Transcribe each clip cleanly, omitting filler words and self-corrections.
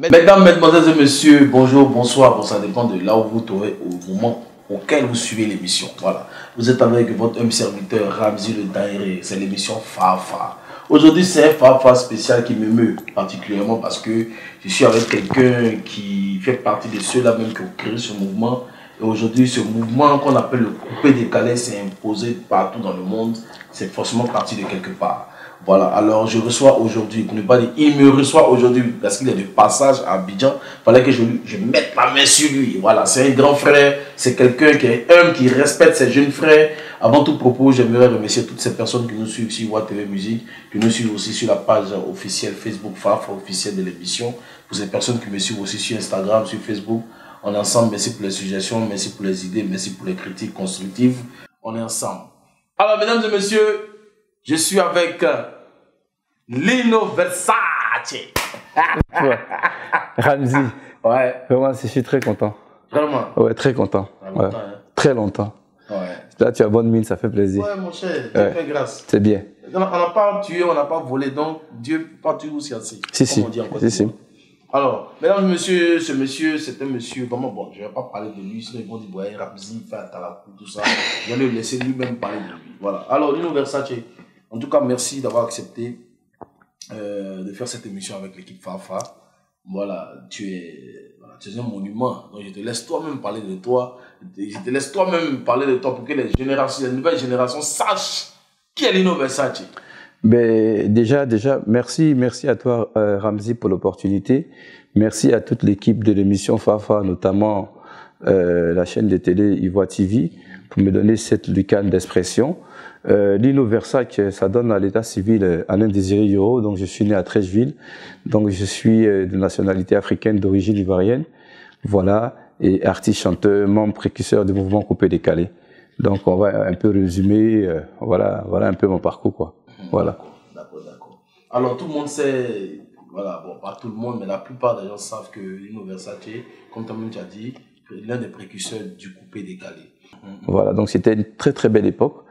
Mesdames, mesdemoiselles et messieurs, bonjour, bonsoir, bon, ça dépend de là où vous trouvez au moment auquel vous suivez l'émission. Voilà, vous êtes avec votre homme serviteur Ramzi le Daïré, c'est l'émission Fafa. Aujourd'hui, c'est un Fafa spécial qui m'émeut particulièrement parce que je suis avec quelqu'un qui fait partie de ceux-là même qui ont créé ce mouvement. Et aujourd'hui, ce mouvement qu'on appelle le coupé décalé s'est imposé partout dans le monde. C'est forcément parti de quelque part. Voilà, alors je reçois aujourd'hui, pour ne pas dire, il me reçoit aujourd'hui parce qu'il est de passage à Abidjan. Il fallait que je mette ma main sur lui. Voilà, c'est un grand frère, c'est quelqu'un qui est humble, qui respecte ses jeunes frères. Avant tout propos, j'aimerais remercier toutes ces personnes qui nous suivent sur WATV Musique, qui nous suivent aussi sur la page officielle Facebook Fafa officielle de l'émission. Pour ces personnes qui me suivent aussi sur Instagram, sur Facebook, on est ensemble. Merci pour les suggestions, merci pour les idées, merci pour les critiques constructives. On est ensemble. Alors, mesdames et messieurs, je suis avec Lino Versace. Ouais. Ramzi. Ouais. Vraiment, je suis très content. Vraiment? Ouais, très content. Longtemps, Ouais. hein? Très longtemps. Ouais. Là, tu as bonne mine, ça fait plaisir. Ouais, mon cher, Dieu fait grâce. C'est bien. On n'a pas tué, on n'a pas volé, donc Dieu pas tué aussi assez. Si. On dit encore Si. Alors, mesdames et messieurs, ce monsieur, c'est un monsieur, vraiment bon, je ne vais pas parler de lui, sinon ils vont dire, ouais, Ramzi, fait Talakou, tout ça. Je vais le laisser lui-même parler de lui. Voilà. Alors, Lino Versace, en tout cas, merci d'avoir accepté de faire cette émission avec l'équipe Fafa. Voilà, tu es un monument. Donc, je te laisse toi-même parler de toi. Je te laisse toi-même parler de toi pour que les nouvelles générations sachent qui est Lino Versace. Ben, déjà, merci à toi, Ramzi, pour l'opportunité. Merci à toute l'équipe de l'émission Fafa, notamment la chaîne de télé Ivoire TV, pour me donner cette lucane d'expression. Lino Versace, ça donne à l'état civil Alain Désiré Yoro, donc je suis né à Trècheville, donc je suis de nationalité africaine d'origine ivoirienne, voilà, et artiste, chanteur, membre précurseur du mouvement Coupé Décalé. Donc on va un peu résumer, voilà un peu mon parcours, quoi. Voilà. D'accord. Alors tout le monde sait, voilà, bon, pas tout le monde, mais la plupart des gens savent que Lino Versace, comme toi-même tu as dit, est l'un des précurseurs du coupé décalé. Voilà, donc c'était une très très belle époque.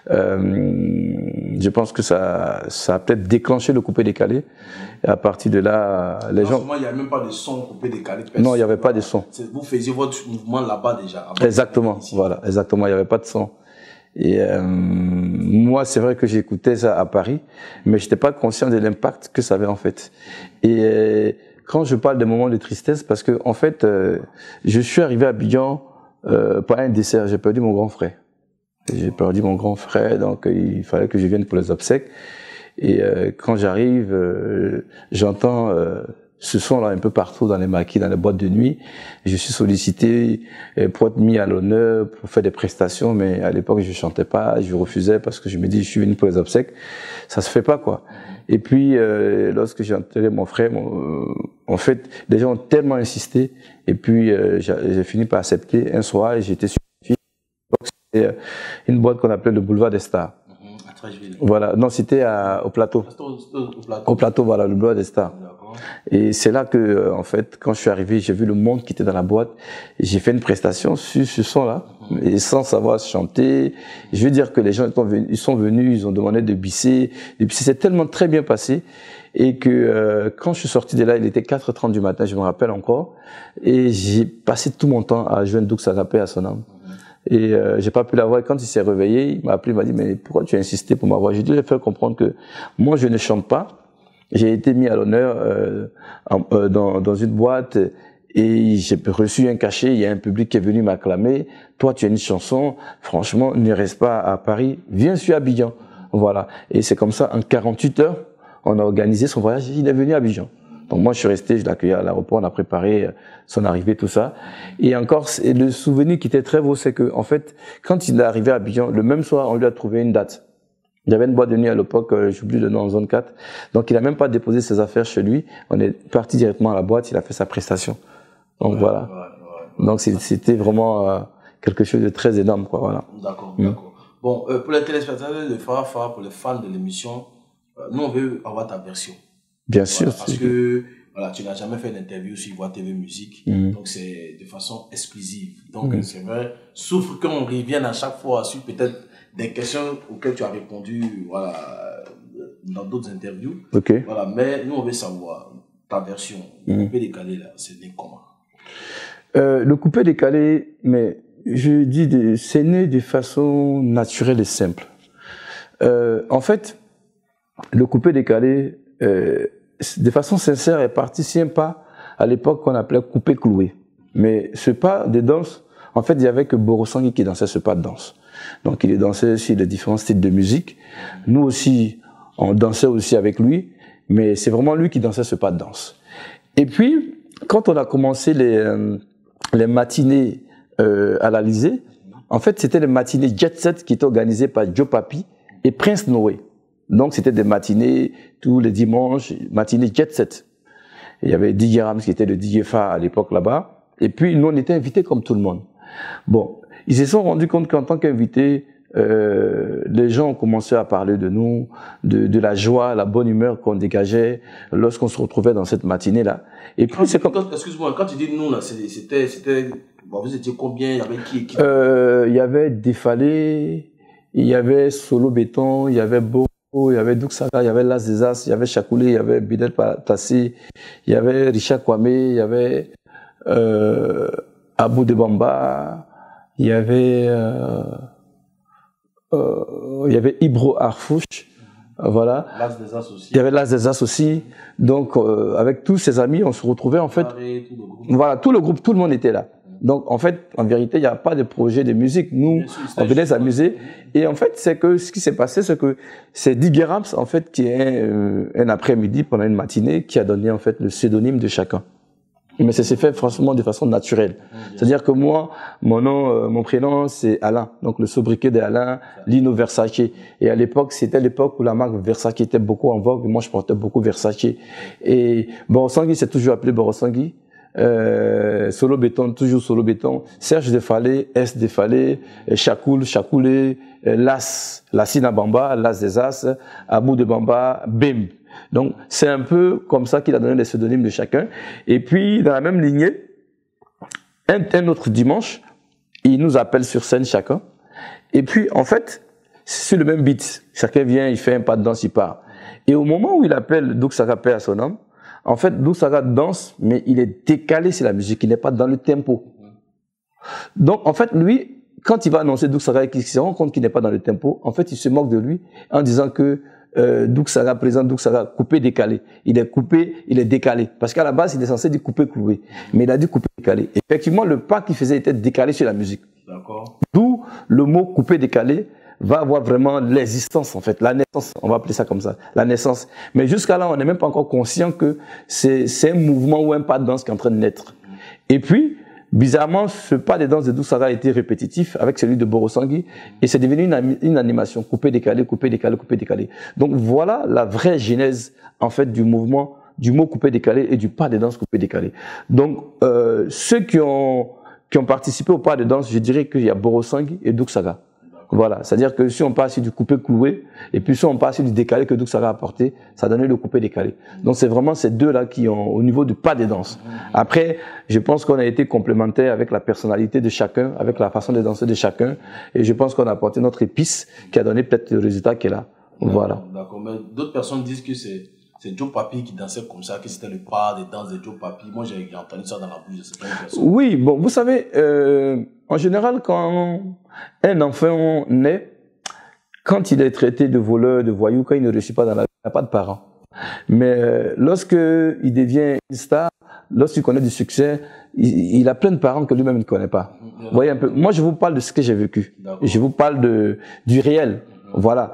Je pense que ça a peut-être déclenché le coupé décalé. Et à partir de là, les gens. Il n'y a même pas de son coupé décalé. Non, il n'y avait pas de son. Vous faisiez votre mouvement là-bas déjà. Exactement, voilà, exactement, il n'y avait pas de son. Et moi, c'est vrai que j'écoutais ça à Paris, mais je n'étais pas conscient de l'impact que ça avait en fait. Et quand je parle de moments de tristesse, parce que en fait, je suis arrivé à Abidjan par un dessert. J'ai perdu mon grand frère. Donc il fallait que je vienne pour les obsèques. Et quand j'arrive, j'entends ce son-là un peu partout dans les maquis, dans les boîtes de nuit. Je suis sollicité pour être mis à l'honneur, pour faire des prestations, mais à l'époque je chantais pas, je refusais parce que je me dis je suis venu pour les obsèques, ça se fait pas quoi. Et puis lorsque j'ai enterré mon frère, en fait les gens ont tellement insisté et puis j'ai fini par accepter un soir et j'étais sur une boîte qu'on appelait le Boulevard des Stars. Voilà, non, c'était au plateau. Au plateau, voilà, le Boulevard des Stars. Et c'est là que, en fait, quand je suis arrivé, j'ai vu le monde qui était dans la boîte. J'ai fait une prestation sur ce son-là, et sans savoir chanter. Je veux dire que les gens ils sont venus, ils ont demandé de bisser. Et puis c'est tellement très bien passé. Et que quand je suis sorti de là, il était 4h30 du matin, je me rappelle encore. Et j'ai passé tout mon temps à joindre Doux Sagapé à son âme. Et j'ai pas pu l'avoir. Quand il s'est réveillé, il m'a appelé, il m'a dit mais pourquoi tu as insisté pour m'avoir? J'ai dû lui faire comprendre que moi je ne chante pas. J'ai été mis à l'honneur dans une boîte et j'ai reçu un cachet. Il y a un public qui est venu m'acclamer. Toi tu as une chanson. Franchement, ne reste pas à Paris. Viens sur Abidjan. Voilà. Et c'est comme ça en 48 heures, on a organisé son voyage. Il est venu à Abidjan. Donc moi je suis resté, je l'ai accueilli à l'aéroport, on a préparé son arrivée, tout ça. Et encore, le souvenir qui était très beau, c'est que en fait, quand il est arrivé à Abidjan, le même soir, on lui a trouvé une date. Il y avait une boîte de nuit à l'époque, j'oublie le nom, en zone 4. Donc il a même pas déposé ses affaires chez lui. On est parti directement à la boîte, il a fait sa prestation. Donc voilà. Donc c'était vraiment quelque chose de très énorme, quoi. Voilà. D'accord. Bon, pour les téléspectateurs de Fafa, pour les fans de l'émission, nous on veut avoir ta version. Bien sûr. Parce que voilà, tu n'as jamais fait d'interview sur Ivoire TV Musique, donc c'est de façon exclusive. Donc c'est vrai, sauf qu'on revienne à chaque fois sur peut-être des questions auxquelles tu as répondu, voilà, dans d'autres interviews. Okay. Voilà, mais nous on veut savoir ta version, le coupé décalé, là, c'est né comment? Le coupé décalé, mais je dis, c'est né de façon naturelle et simple. En fait, le coupé décalé, de façon sincère, est parti si un pas à l'époque qu'on appelait coupé cloué. Mais ce pas de danse, en fait, il n'y avait que Borosangui qui dansait ce pas de danse. Donc, il dansait sur les différents styles de musique. Nous aussi, on dansait aussi avec lui, mais c'est vraiment lui qui dansait ce pas de danse. Et puis, quand on a commencé les matinées à l'Alizé, en fait, c'était les matinées Jet Set qui étaient organisées par Joe Papi et Prince Noé. Donc, c'était des matinées tous les dimanches, matinées Jet Set. Il y avait DJ Rams qui était le DJ phare à l'époque là-bas. Et puis, nous, on était invités comme tout le monde. Bon, ils se sont rendus compte qu'en tant qu'invités, les gens ont commencé à parler de nous, de la joie, la bonne humeur qu'on dégageait lorsqu'on se retrouvait dans cette matinée-là. Et puis, c'est comme... Excuse-moi, quand tu dis nous, là, c'était... Bon, vous étiez combien? Il y avait qui? Il y avait Défalé, il y avait Solo Béton, il y avait Beau, il y avait Duxara, il y avait Las des As, il y avait Chakoulé, il y avait Bidel Tassé, il y avait Richard Kwame, il y avait Abou de Bamba, il y avait Ibro Arfouche, voilà. Las des As aussi. Il y avait Las des As aussi. Donc, avec tous ses amis, on se retrouvait en fait. Voilà, tout le groupe, tout le monde était là. Donc, en fait, en vérité, il n'y a pas de projet de musique. Nous, on venait s'amuser. Et en fait, c'est que ce qui s'est passé, c'est que c'est DJ Rams, en fait, qui est un après-midi pendant une matinée, qui a donné, en fait, le pseudonyme de chacun. Mais ça s'est fait franchement de façon naturelle. C'est-à-dire que moi, mon nom, mon prénom, c'est Alain. Donc, le sobriquet d'Alain, Lino Versace. Et à l'époque, c'était l'époque où la marque Versace était beaucoup en vogue. Moi, je portais beaucoup Versace. Et Borosangui s'est toujours appelé Borosangui. Solo Béton, toujours Solo Béton. Serge Defalé, S Defalé, Chakoulé, Lassina Bamba, Las des As, Abou de Bamba, Bim. Donc, c'est un peu comme ça qu'il a donné les pseudonymes de chacun. Et puis, dans la même lignée, un autre dimanche, il nous appelle sur scène chacun. Et puis, en fait, sur le même beat, chacun vient, il fait un pas de danse, il part. Et au moment où il appelle Duxara paix à son homme, en fait, Duxara danse, mais il est décalé sur la musique, il n'est pas dans le tempo. Donc, en fait, lui, quand il va annoncer Duxara et qu'il se rend compte qu'il n'est pas dans le tempo, en fait, il se moque de lui en disant que Duxara présente Duxara coupé décalé. Il est coupé, il est décalé. Parce qu'à la base, il est censé dire coupé cloué. Mais il a dit coupé décalé. Effectivement, le pas qu'il faisait était décalé sur la musique. D'accord. D'où le mot coupé décalé va avoir vraiment l'existence, en fait, la naissance, on va appeler ça comme ça, la naissance. Mais jusqu'à là, on n'est même pas encore conscient que c'est un mouvement ou un pas de danse qui est en train de naître. Et puis, bizarrement, ce pas de danse de Duxara a été répétitif avec celui de Borosangui et c'est devenu une animation, coupé, décalé, coupé, décalé, coupé, décalé. Donc voilà la vraie genèse, en fait, du mouvement, du mot coupé, décalé et du pas de danse coupé, décalé. Donc, ceux qui ont participé au pas de danse, je dirais qu'il y a Borosangui et Duxara. Voilà, c'est-à-dire que si on passe sur du coupé cloué, et puis si on passe sur du décalé que Duxara a apporté, ça donnait le coupé décalé. Donc c'est vraiment ces deux-là qui ont, au niveau du pas de danse. Après, je pense qu'on a été complémentaires avec la personnalité de chacun, avec la façon de danser de chacun, et je pense qu'on a apporté notre épice qui a donné peut-être le résultat qui est là. Voilà. D'accord, mais d'autres personnes disent que c'est Joe Papi qui dansait comme ça, que c'était le pas de danse de Joe Papi. Moi, j'ai entendu ça dans la bouche de certaines personnes. Oui, bon, vous savez, en général, quand un enfant naît, quand il est traité de voleur, de voyou, quand il ne réussit pas dans la vie, il n'a pas de parents. Mais lorsque il devient une star, lorsqu'il connaît du succès, il a plein de parents que lui-même ne connaît pas. Vous voyez un peu. Moi, je vous parle de ce que j'ai vécu. Je vous parle du réel. Voilà.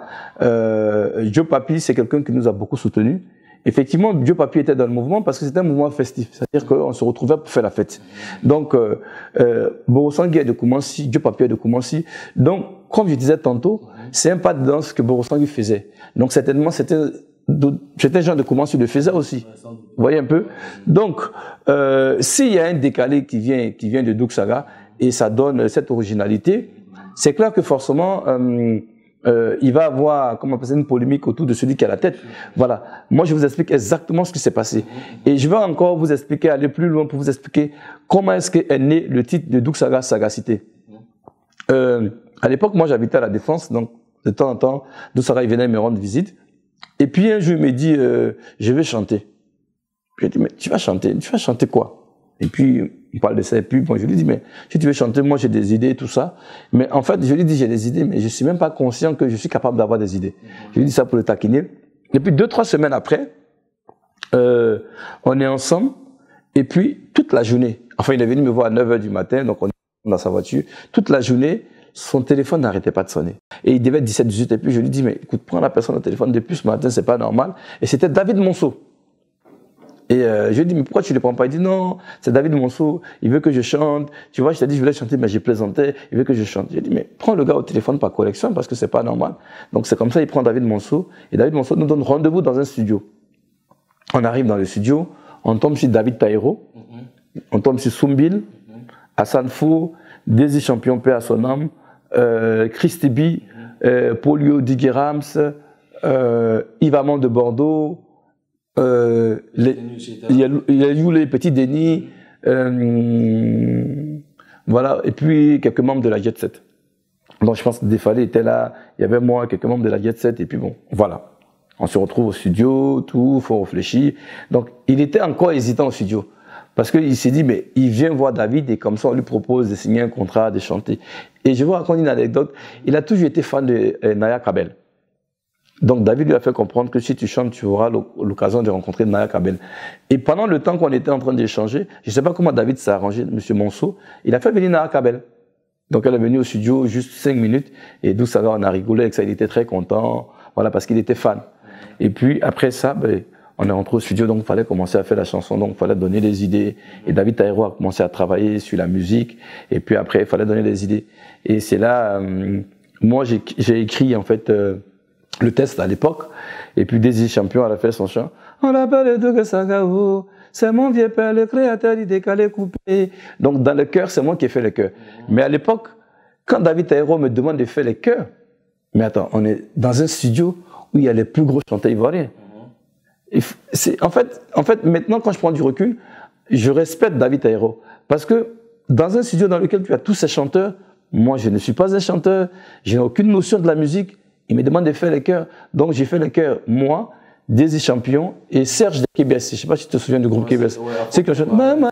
Joe Papi, c'est quelqu'un qui nous a beaucoup soutenus. Effectivement, Joe Papi était dans le mouvement parce que c'était un mouvement festif. C'est-à-dire qu'on se retrouvait pour faire la fête. Donc, Borosangui est de Koumansi, Joe Papi est de Koumansi. Donc, comme je disais tantôt, c'est un pas de danse que Borosangui faisait. Donc, certainement, c'était un genre de Koumansi le faisait aussi. Vous voyez un peu? Donc, s'il y a un décalé qui vient de Duxara et ça donne cette originalité, c'est clair que forcément, il va avoir, comment on appelle ça, une polémique autour de celui qui a la tête. Voilà. Moi, je vous explique exactement ce qui s'est passé. Et je vais encore vous expliquer, aller plus loin pour vous expliquer comment est-ce qu'est né le titre de Duxara Sagacité. À l'époque, moi, j'habitais à La Défense, donc de temps en temps, Duxara, il venait me rendre visite. Et puis, un jour, il me dit, je vais chanter. Je lui ai dit, mais tu vas chanter quoi? Et puis, il parle de ça, et puis bon, je lui dis, mais si tu veux chanter, moi j'ai des idées, tout ça. Mais en fait, je lui dis, j'ai des idées, mais je suis même pas conscient que je suis capable d'avoir des idées. Je lui dis ça pour le taquiner. Et puis 2-3 semaines après, on est ensemble, et puis toute la journée, enfin il est venu me voir à 9h du matin, donc on est dans sa voiture, toute la journée, son téléphone n'arrêtait pas de sonner. Et il devait être 17-18, et puis je lui dis, mais écoute, prends la personne au téléphone depuis ce matin, c'est pas normal. Et c'était David Monceau. Et je lui dis, mais pourquoi tu ne le prends pas? Il dit, non, c'est David Monceau, il veut que je chante. Tu vois, je t'ai dit, je voulais chanter, mais j'ai plaisanté, il veut que je chante. J'ai dit, mais prends le gars au téléphone par correction, parce que c'est pas normal. Donc c'est comme ça, il prend David Monceau, et David Monceau nous donne rendez-vous dans un studio. On arrive dans le studio, on tombe sur David Taïro, on tombe sur Soumbil, Hassan Fou, Désir Champion, paix à son âme, Christy B, Polio Diggerams, Yves Amand de Bordeaux, il y a eu les petits Denis, voilà, et puis quelques membres de la Jet Set. Donc je pense que Defalé était là, il y avait moi, quelques membres de la Jet Set, et puis bon, voilà. On se retrouve au studio, tout, faut réfléchir. Donc il était encore hésitant au studio. Parce qu'il s'est dit, mais il vient voir David et comme ça on lui propose de signer un contrat, de chanter. Et je vous raconte une anecdote, il a toujours été fan de Naya Kabel. Donc David lui a fait comprendre que si tu chantes, tu auras l'occasion de rencontrer Naya Kabel. Et pendant le temps qu'on était en train d'échanger, je ne sais pas comment David s'est arrangé, M. Monceau, il a fait venir Naya Kabel. Donc elle est venue au studio juste 5 minutes, et d'où ça va, on a rigolé avec ça, il était très content, voilà, parce qu'il était fan. Et puis après ça, ben, on est rentré au studio, donc il fallait commencer à faire la chanson, donc il fallait donner des idées. Et David Taïro a commencé à travailler sur la musique, et puis après il fallait donner des idées. Et c'est là, moi j'ai écrit en fait le test à l'époque, et puis Désir Champion a fait son chant. On l'appelle Doug Sagao, c'est mon vieux père, le créateur du décalé coupé. Donc dans le chœur, c'est moi qui ai fait le chœur. Mais à l'époque, quand David Taïro me demande de faire les chœurs, mais attends, on est dans un studio où il y a les plus gros chanteurs ivoiriens. En fait, maintenant, quand je prends du recul, je respecte David Taïro. Parce que dans un studio dans lequel tu as tous ces chanteurs, moi, je ne suis pas un chanteur, je n'ai aucune notion de la musique. Il me demande de faire les chœurs. Donc, j'ai fait les chœurs, moi, Désir Champion et Serge de Kébes. Je ne sais pas si tu te souviens du groupe Kébes. C'est que je chante Maman,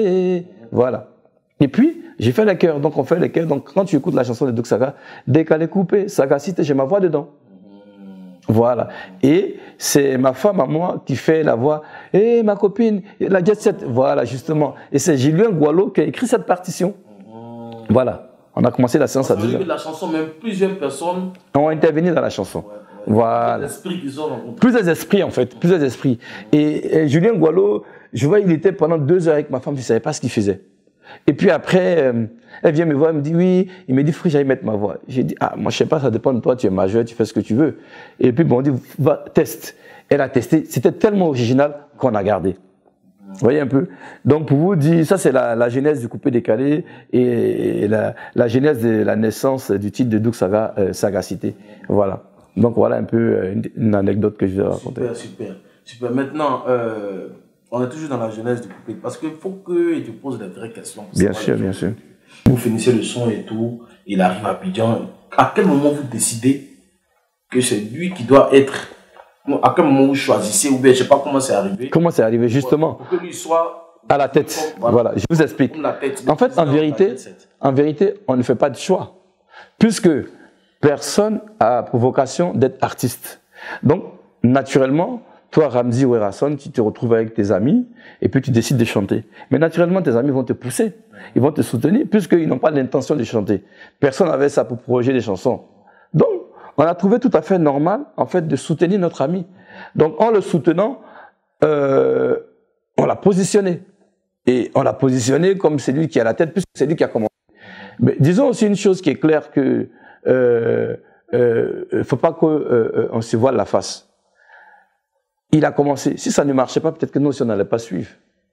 voilà. Et puis, j'ai fait les chœurs. Donc, on fait les chœurs. Donc, quand tu écoutes la chanson de Doug Saga, Décalé coupé, Sagacité, j'ai ma voix dedans. Voilà. Et c'est ma femme à moi qui fait la voix. Et ma copine, la Jet Set. Voilà, justement. Et c'est Julien Gualo qui a écrit cette partition. Voilà. On a commencé la séance à 2 heures. La chanson, même plusieurs personnes ont intervenu dans la chanson. Voilà. Plusieurs esprits, en fait. Plusieurs esprits. Et Julien Gualo, je vois, il était pendant 2 heures avec ma femme, je ne savais pas ce qu'il faisait. Et puis après, elle vient me voir, elle me dit oui, il me dit, faut que j'aille mettre ma voix. J'ai dit, ah, moi je sais pas, ça dépend de toi, tu es majeur, tu fais ce que tu veux. Et puis bon, on dit, va, teste. Elle a testé, c'était tellement original qu'on a gardé. Vous voyez un peu? Donc pour vous dire, ça c'est la genèse du coupé décalé et la genèse de la naissance du titre de Doug Saga, Sagacité. Voilà. Donc voilà un peu une anecdote que je vais raconter. Super. Maintenant, on est toujours dans la genèse du coupé, parce qu'il faut qu'il te pose des vraies questions. Bien sûr. Vous finissez le son et tout, il arrive à Abidjan. À quel moment vous décidez que c'est lui qui doit être... À quel moment vous choisissez, ou bien je ne sais pas comment c'est arrivé. Comment c'est arrivé, justement? Pour que lui soit... À la tête. Voilà, je vous explique. En fait, en vérité, on ne fait pas de choix. Puisque personne a pour vocation d'être artiste. Donc, naturellement, toi, Ramzi ou Erasson, tu te retrouves avec tes amis et puis tu décides de chanter. Mais naturellement, tes amis vont te pousser, ils vont te soutenir puisqu'ils n'ont pas l'intention de chanter. Personne n'avait ça pour projeter des chansons. Donc, on a trouvé tout à fait normal, en fait, de soutenir notre ami. Donc, en le soutenant, on l'a positionné. Et on l'a positionné comme celui qui a la tête, puisque c'est lui qui a commencé. Mais disons aussi une chose qui est claire que faut pas qu'on se voile la face. Il a commencé. Si ça ne marchait pas, peut-être que nous aussi on n'allait pas suivre.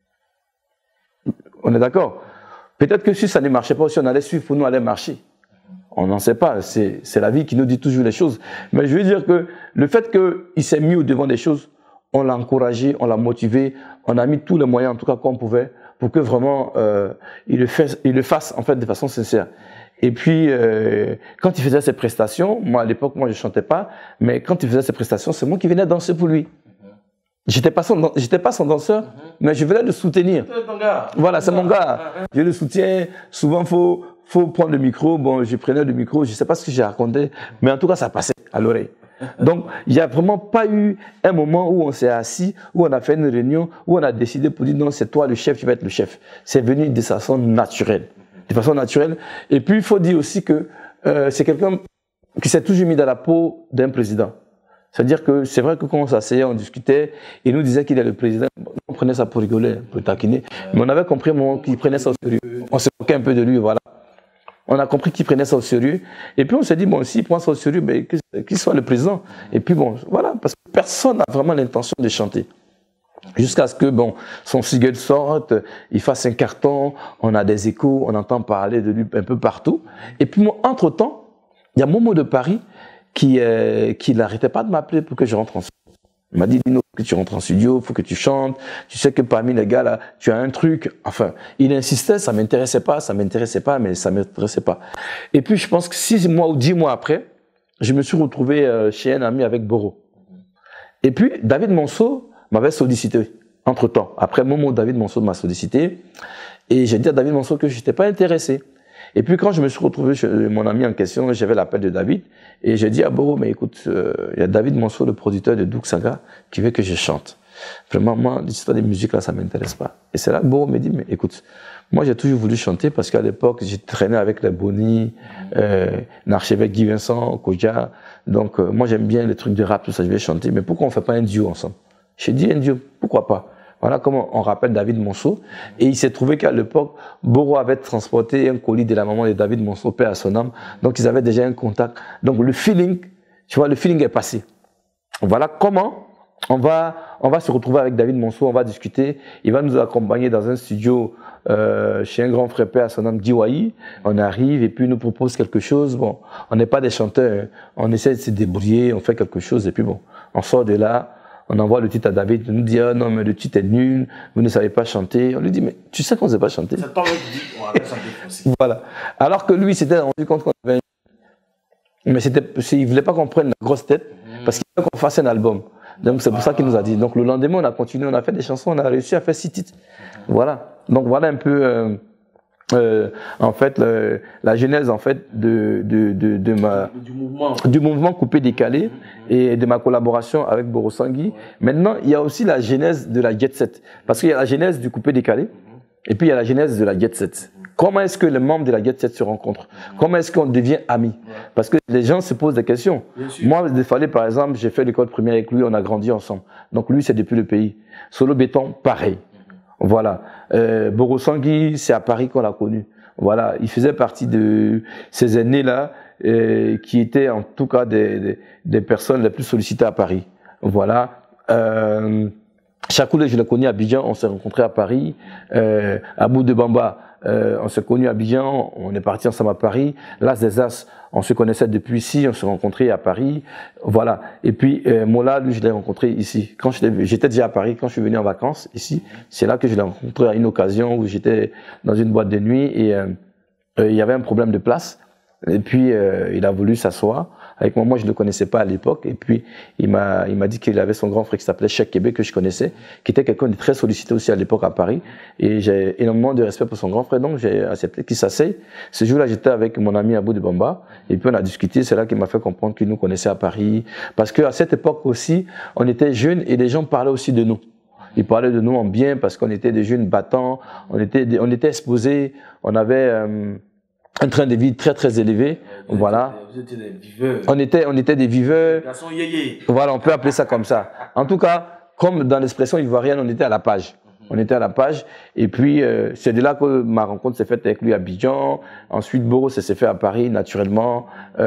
On est d'accord? Peut-être que si ça ne marchait pas aussi, on allait suivre, pour nous aller marcher. On n'en sait pas. C'est la vie qui nous dit toujours les choses. Mais je veux dire que le fait qu'il s'est mis au devant des choses, on l'a encouragé, on l'a motivé, on a mis tous les moyens, en tout cas qu'on pouvait, pour que vraiment il le fasse en fait de façon sincère. Et puis, quand il faisait ses prestations, moi à l'époque, moi je chantais pas, mais quand il faisait ses prestations, c'est moi qui venais danser pour lui. J'étais pas son danseur, mais je venais le soutenir. C'est ton gars. Voilà, c'est mon gars. Je le soutiens. Souvent, faut prendre le micro. Bon, je prenais le micro. Je sais pas ce que j'ai raconté, mais en tout cas, ça passait à l'oreille. Donc, il n'y a vraiment pas eu un moment où on s'est assis, où on a fait une réunion, où on a décidé pour dire non, c'est toi le chef, tu vas être le chef. C'est venu de façon naturelle. De façon naturelle. Et puis, il faut dire aussi que c'est quelqu'un qui s'est toujours mis dans la peau d'un président. C'est-à-dire que c'est vrai que quand on s'asseyait, on discutait, il nous disait qu'il est le président. On prenait ça pour rigoler, pour taquiner. Mais on avait compris qu'il prenait ça au sérieux. On se moquait un peu de lui, voilà. On a compris qu'il prenait ça au sérieux. Et puis on s'est dit, bon, s'il prend ça au sérieux, ben, qu'il soit le président. Et puis bon, voilà, parce que personne n'a vraiment l'intention de chanter. Jusqu'à ce que, bon, son single sorte, il fasse un carton, on a des échos, on entend parler de lui un peu partout. Et puis moi, entre-temps, il y a Momo de Paris qui n'arrêtait pas de m'appeler pour que je rentre en studio. Il m'a dit, Dino, que tu rentres en studio, il faut que tu chantes. Tu sais que parmi les gars, là, tu as un truc. Enfin, il insistait, ça m'intéressait pas, mais ça m'intéressait pas. Et puis, je pense que 6 mois ou 10 mois après, je me suis retrouvé chez un ami avec Boro. Et puis, David Monceau m'avait sollicité, entre-temps. Après Momo, David Monceau m'a sollicité. Et j'ai dit à David Monceau que je n'étais pas intéressé. Et puis quand je me suis retrouvé chez mon ami en question, j'avais l'appel de David et j'ai dit à Boro, mais écoute, il y a David Monceau, le producteur de Douk Saga, qui veut que je chante. Vraiment, moi, l'histoire des musiques là, ça m'intéresse pas. Et c'est là que Boro me dit, mais écoute, moi j'ai toujours voulu chanter parce qu'à l'époque, j'ai traîné avec les Bonnie, l'archevêque Guy Vincent, Koja. Donc moi j'aime bien les trucs de rap, tout ça, je vais chanter. Mais pourquoi on fait pas un duo ensemble? J'ai dit un duo, pourquoi pas? Voilà comment on rappelle David Monceau. Et il s'est trouvé qu'à l'époque, Boro avait transporté un colis de la maman de David Monceau, paix à son âme. Donc ils avaient déjà un contact. Donc le feeling, tu vois, le feeling est passé. Voilà comment on va se retrouver avec David Monceau, on va discuter. Il va nous accompagner dans un studio chez un grand frère, paix à son âme, Diwai. On arrive et puis il nous propose quelque chose. Bon, on n'est pas des chanteurs, hein. On essaie de se débrouiller, on fait quelque chose et puis bon, on sort de là. On envoie le titre à David, il nous dit, ah non, mais le titre est nul, vous ne savez pas chanter. On lui dit, mais tu sais qu'on ne sait pas chanter. C'est toi qui dis, on va chanter aussi. Voilà. Alors que lui, s'était rendu compte qu'on avait mais il ne voulait pas qu'on prenne la grosse tête, parce qu'il voulait qu'on fasse un album. Donc c'est pour ça qu'il nous a dit. Donc le lendemain, on a continué, on a fait des chansons, on a réussi à faire 6 titres. Voilà. Donc voilà un peu, en fait, la genèse en fait du mouvement coupé décalé et de ma collaboration avec Boro Sangui. Maintenant, il y a aussi la genèse de la jet set, parce qu'il y a la genèse du coupé décalé et puis il y a la genèse de la jet set. Comment est-ce que les membres de la jet set se rencontrent? Comment est-ce qu'on devient amis? Parce que les gens se posent des questions. Moi, il fallait, par exemple, j'ai fait l'école primaire avec lui, on a grandi ensemble. Donc lui, c'est depuis le pays. Solo Béton, pareil. Voilà. Boro Sangui, c'est à Paris qu'on l'a connu. Voilà. Il faisait partie de ces aînés-là, qui étaient en tout cas des personnes les plus sollicitées à Paris. Voilà. Chakoulé, je l'ai connu à Abidjan, on s'est rencontrés à Paris. Abou de Bamba, on s'est connus à Abidjan, on est partis ensemble à Paris. L'As des As, on se connaissait depuis ici, on s'est rencontrés à Paris. Voilà. Et puis Mola, lui, je l'ai rencontré ici. Quand j'étais déjà à Paris, quand je suis venu en vacances ici, c'est là que je l'ai rencontré à une occasion où j'étais dans une boîte de nuit et il y avait un problème de place. Et puis il a voulu s'asseoir avec moi. Moi, je ne le connaissais pas à l'époque. Et puis il m'a dit qu'il avait son grand frère qui s'appelait Cheikh Kébé, que je connaissais, qui était quelqu'un de très sollicité aussi à l'époque à Paris. Et j'ai énormément de respect pour son grand frère, donc j'ai accepté qu'il s'asseye. Ce jour-là, j'étais avec mon ami Abou de Bamba. Et puis on a discuté. C'est là qu'il m'a fait comprendre qu'il nous connaissait à Paris. Parce qu'à cette époque aussi, on était jeunes et les gens parlaient aussi de nous. Ils parlaient de nous en bien parce qu'on était des jeunes battants, on était exposés, on avait un train de vie très très élevé. Voilà. Vous étiez des viveurs. On était des viveurs. Garçon yéyé. Voilà, on peut appeler ça comme ça. En tout cas, comme dans l'expression ivoirienne, on était à la page. On était à la page. Et puis, c'est de là que ma rencontre s'est faite avec lui à Abidjan. Ensuite, Boro, ça s'est fait à Paris, naturellement.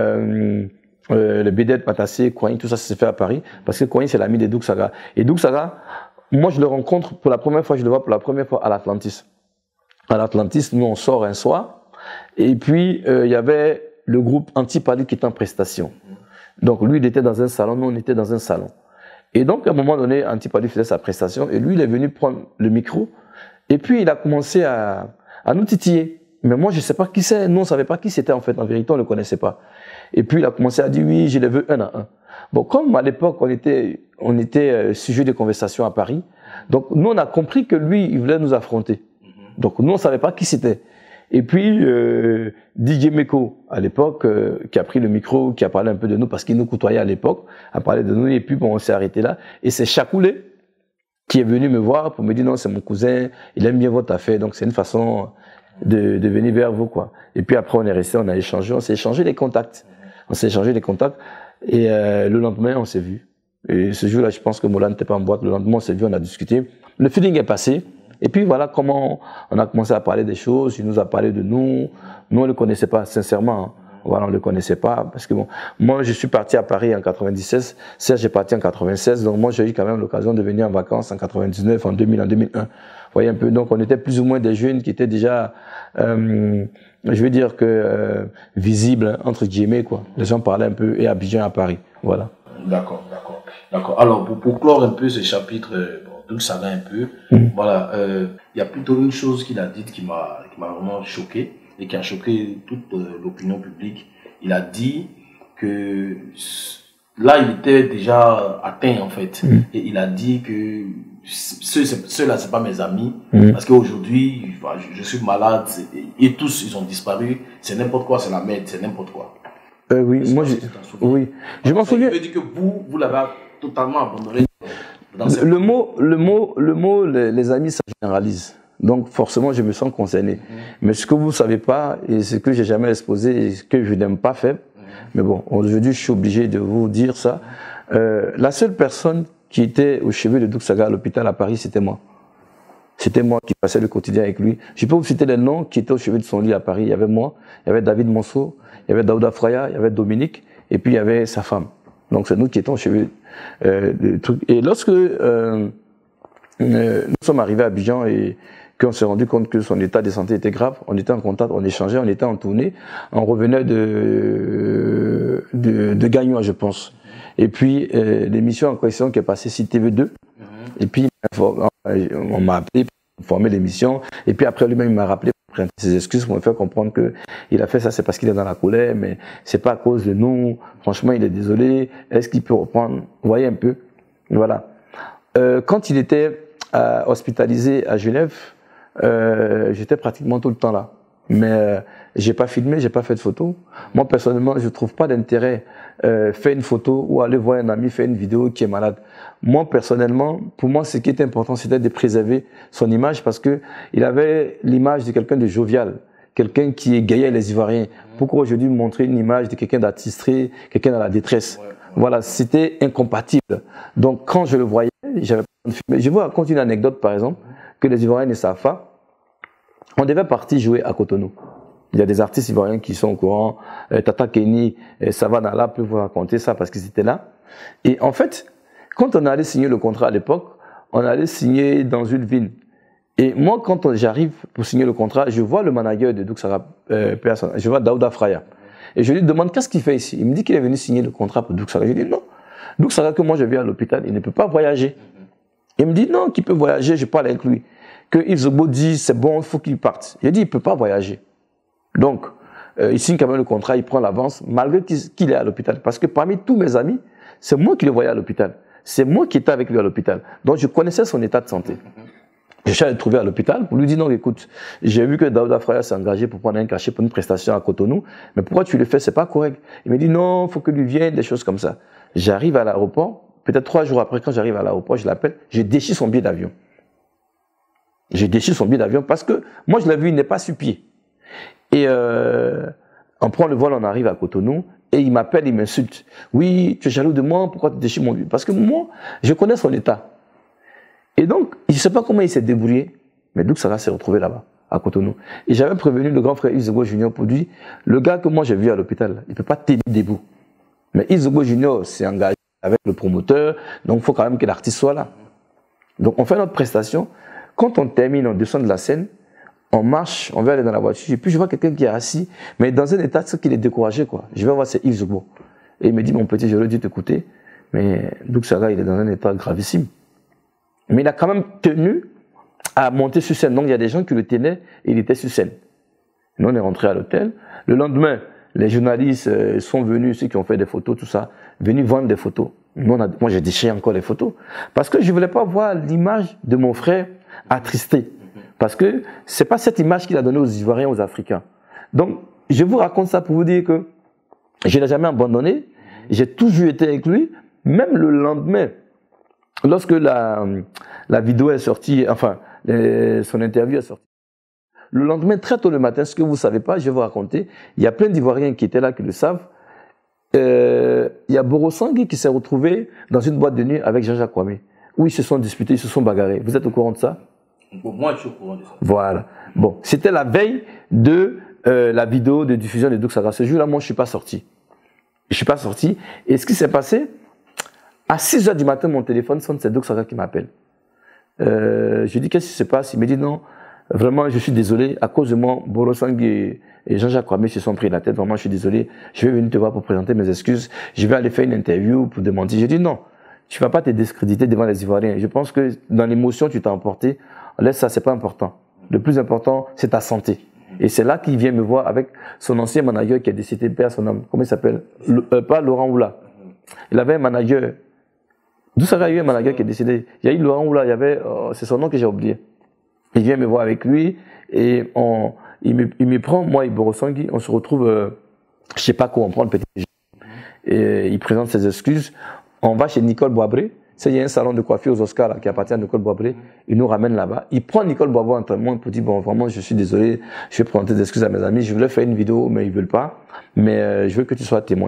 Le Bédet, Patassé, Kouaï, tout ça s'est fait à Paris. Parce que Kouaï, c'est l'ami de Douk Saga. Et Douk Saga, moi, je le rencontre pour la première fois, je le vois pour la première fois à l'Atlantis. À l'Atlantis, nous, on sort un soir. Et puis, il y avait le groupe Antipali qui était en prestation. Donc, lui, il était dans un salon, nous, on était dans un salon. Et donc, à un moment donné, Antipali faisait sa prestation et lui, il est venu prendre le micro. Et puis, il a commencé à nous titiller. Mais moi, je ne sais pas qui c'est. Nous, on ne savait pas qui c'était, en fait. En vérité, on ne le connaissait pas. Et puis, il a commencé à dire, oui, je les veux un à un. Bon, comme à l'époque, on était on était sujet de conversation à Paris. Donc, nous, on a compris que lui, il voulait nous affronter. Donc, nous, on ne savait pas qui c'était. Et puis, DJ Meko, à l'époque, qui a pris le micro, qui a parlé un peu de nous, parce qu'il nous côtoyait à l'époque, a parlé de nous, et puis, bon, on s'est arrêté là. Et c'est Chakoulé qui est venu me voir pour me dire, non, c'est mon cousin, il aime bien votre affaire, donc c'est une façon de venir vers vous, quoi. Et puis après, on est resté, on a échangé, on s'est échangé les contacts. On s'est échangé les contacts, et le lendemain, on s'est vu. Et ce jour-là, je pense que Mola n'était pas en boîte, le lendemain, on s'est vu, on a discuté. Le feeling est passé. Et puis voilà comment on a commencé à parler des choses, il nous a parlé de nous. Nous, on ne le connaissait pas, sincèrement. Hein. Voilà, on ne le connaissait pas. Parce que bon, moi, je suis parti à Paris en 96, Serge est parti en 96, donc moi, j'ai eu quand même l'occasion de venir en vacances en 99, en 2000, en 2001. Vous voyez un peu, donc on était plus ou moins des jeunes qui étaient déjà, je veux dire que, visibles, entre guillemets, quoi. Les gens parlaient un peu, et Abidjan à Paris. Voilà. D'accord. Alors, pour clore un peu ce chapitre, tout le saga un peu, voilà, il y a plutôt une chose qu'il a dite qui m'a vraiment choqué et qui a choqué toute l'opinion publique. Il a dit que là, il était déjà atteint en fait, et il a dit que ceux-là, c'est pas mes amis, parce qu'aujourd'hui, je suis malade et tous ils ont disparu. C'est n'importe quoi, c'est la merde, c'est n'importe quoi. Oui, moi, je m'en souviens. Il veut dire que vous l'avez totalement abandonné. Le mot, les amis, ça généralise. Donc, forcément, je me sens concerné. Mais ce que vous ne savez pas, et ce que j'ai jamais exposé, et ce que je n'aime pas faire, mais bon, aujourd'hui, je suis obligé de vous dire ça. La seule personne qui était au chevet de Doug Saga à l'hôpital à Paris, c'était moi. C'était moi qui passais le quotidien avec lui. Je peux vous citer les noms qui étaient au chevet de son lit à Paris. Il y avait moi, il y avait David Monceau, il y avait Daouda Fraya, il y avait Dominique, et puis il y avait sa femme. Donc c'est nous qui étions au chevet du truc. Et lorsque nous sommes arrivés à Abidjan et qu'on s'est rendu compte que son état de santé était grave, on était en contact, on échangeait, on était en tournée, on revenait de Gagnoa, je pense. Et puis l'émission en question qui est passée sur TV2, et puis on m'a appelé pour former l'émission, et puis après lui-même il m'a rappelé pour présenter ses excuses pour me faire comprendre que il a fait ça, c'est parce qu'il est dans la colère, mais c'est pas à cause de nous, franchement il est désolé, est-ce qu'il peut reprendre, vous voyez un peu, voilà. Quand il était hospitalisé à Genève, j'étais pratiquement tout le temps là, mais j'ai pas filmé, j'ai pas fait de photos. Moi personnellement, je trouve pas d'intérêt faire une photo ou aller voir un ami faire une vidéo qui est malade. Moi personnellement, pour moi, ce qui était important, c'était de préserver son image parce que il avait l'image de quelqu'un de jovial, quelqu'un qui égayait les Ivoiriens. Pourquoi aujourd'hui montrer une image de quelqu'un d'attitré, quelqu'un dans la détresse? Voilà, c'était incompatible. Donc quand je le voyais, j'avais pas de filmer. Je vous raconte une anecdote par exemple que les Ivoiriens ne savent pas. On devait partir jouer à Cotonou. Il y a des artistes ivoiriens qui sont au courant. Tata Kenny, Savannah peut vous raconter ça parce qu'ils étaient là. Et en fait, quand on allait signer le contrat à l'époque, on allait signer dans une ville. Et moi, quand j'arrive pour signer le contrat, je vois le manager de Doug Saga, je vois Daouda Fraya. Et je lui demande qu'est-ce qu'il fait ici. Il me dit qu'il est venu signer le contrat pour Doug Saga. Je lui dis non. Doug Saga que moi je viens à l'hôpital, il ne peut pas voyager. Il me dit non, qu'il peut voyager, je parle avec lui. Que Yves Zobo dit c'est bon, il faut qu'il parte. Il dit il ne peut pas voyager. Donc, il signe quand même le contrat, il prend l'avance, malgré qu'il est à l'hôpital. Parce que parmi tous mes amis, c'est moi qui le voyais à l'hôpital. C'est moi qui étais avec lui à l'hôpital. Donc, je connaissais son état de santé. Je suis allé le trouver à l'hôpital pour lui dire non, écoute, j'ai vu que Daouda Fraya s'est engagé pour prendre un cachet pour une prestation à Cotonou, mais pourquoi tu le fais, c'est pas correct. Il me dit non, il faut que lui vienne, des choses comme ça. J'arrive à l'aéroport, peut-être 3 jours après, quand j'arrive à l'aéroport, je l'appelle, je déchire son billet d'avion. Je déchire son billet d'avion parce que moi je l'ai vu, il n'est pas sur pied. Et on prend le vol, on arrive à Cotonou, et il m'appelle, il m'insulte. Oui, tu es jaloux de moi, pourquoi tu déchires mon billet? Parce que moi, je connais son état. Et donc, je ne sais pas comment il s'est débrouillé, mais Doug Saga s'est retrouvé là-bas, à Cotonou. Et j'avais prévenu le grand frère Yves Zogo Junior pour lui, le gars que moi j'ai vu à l'hôpital, il ne peut pas tenir debout. Mais Yves Zogo Junior s'est engagé avec le promoteur, donc il faut quand même que l'artiste soit là. Donc on fait notre prestation. Quand on termine, on descend de la scène, on marche, on va aller dans la voiture, et puis je vois quelqu'un qui est assis, mais dans un état qu'il est découragé, quoi. Je vais voir, c'est Yves Zogo. Et il me dit, mon petit, j'aurais dû t'écouter, mais Doug Saga, il est dans un état gravissime. Mais il a quand même tenu à monter sur scène. Donc il y a des gens qui le tenaient et il était sur scène. Nous on est rentré à l'hôtel. Le lendemain, les journalistes sont venus, ceux qui ont fait des photos, tout ça, venus vendre des photos. Moi, j'ai déchiré encore les photos. Parce que je ne voulais pas voir l'image de mon frère attristé. Parce que ce n'est pas cette image qu'il a donnée aux Ivoiriens, aux Africains. Donc, je vous raconte ça pour vous dire que je ne l'ai jamais abandonné. J'ai toujours été avec lui. Même le lendemain, lorsque la vidéo est sortie, enfin, son interview est sortie. Le lendemain, très tôt le matin, ce que vous ne savez pas, je vais vous raconter, il y a plein d'Ivoiriens qui étaient là, qui le savent. Il y a Borosangui qui s'est retrouvé dans une boîte de nuit avec Jean-Jacques Kwame, où ils se sont disputés, ils se sont bagarrés. Vous êtes au courant de ça? Bon, moi, je suis au courant de ça. Voilà. Bon, c'était la veille de la vidéo de diffusion de Doug Saga. Ce jour-là, moi, je ne suis pas sorti. Je ne suis pas sorti. Et ce qui s'est passé, à 6 h du matin, mon téléphone sonne, c'est Doug Saga qui m'appelle. Je dis, qu'est-ce qui se passe? Il me dit, non, vraiment, je suis désolé. À cause de moi, Borosangui et Jean-Jacques Kwame se sont pris la tête. Vraiment, je suis désolé. Je vais venir te voir pour présenter mes excuses. Je vais aller faire une interview pour demander. J'ai dit, non, tu ne vas pas te discréditer devant les Ivoiriens. Je pense que dans l'émotion, tu t'es emporté. Laisse ça, c'est pas important. Le plus important, c'est ta santé. Et c'est là qu'il vient me voir avec son ancien manager qui est décédé, perd son nom. Comment il s'appelle? Pas Laurent Oula. Il avait un manager. D'où ça a eu un manager qui est décédé? Il y a eu Laurent Oula, il y avait, c'est son nom que j'ai oublié. Il vient me voir avec lui et il me prend, moi et Borosangui, on se retrouve, je sais pas quoi, on prend le petit déjeuner. Et il présente ses excuses. On va chez Nicole Boabré. Il y a un salon de coiffure aux Oscars là, qui appartient à Nicole Boabré. Il nous ramène là-bas. Il prend Nicole Boabré entre moi pour dire, bon, vraiment, je suis désolé, je vais présenter des excuses à mes amis. Je voulais faire une vidéo, mais ils veulent pas. Mais je veux que tu sois témoin.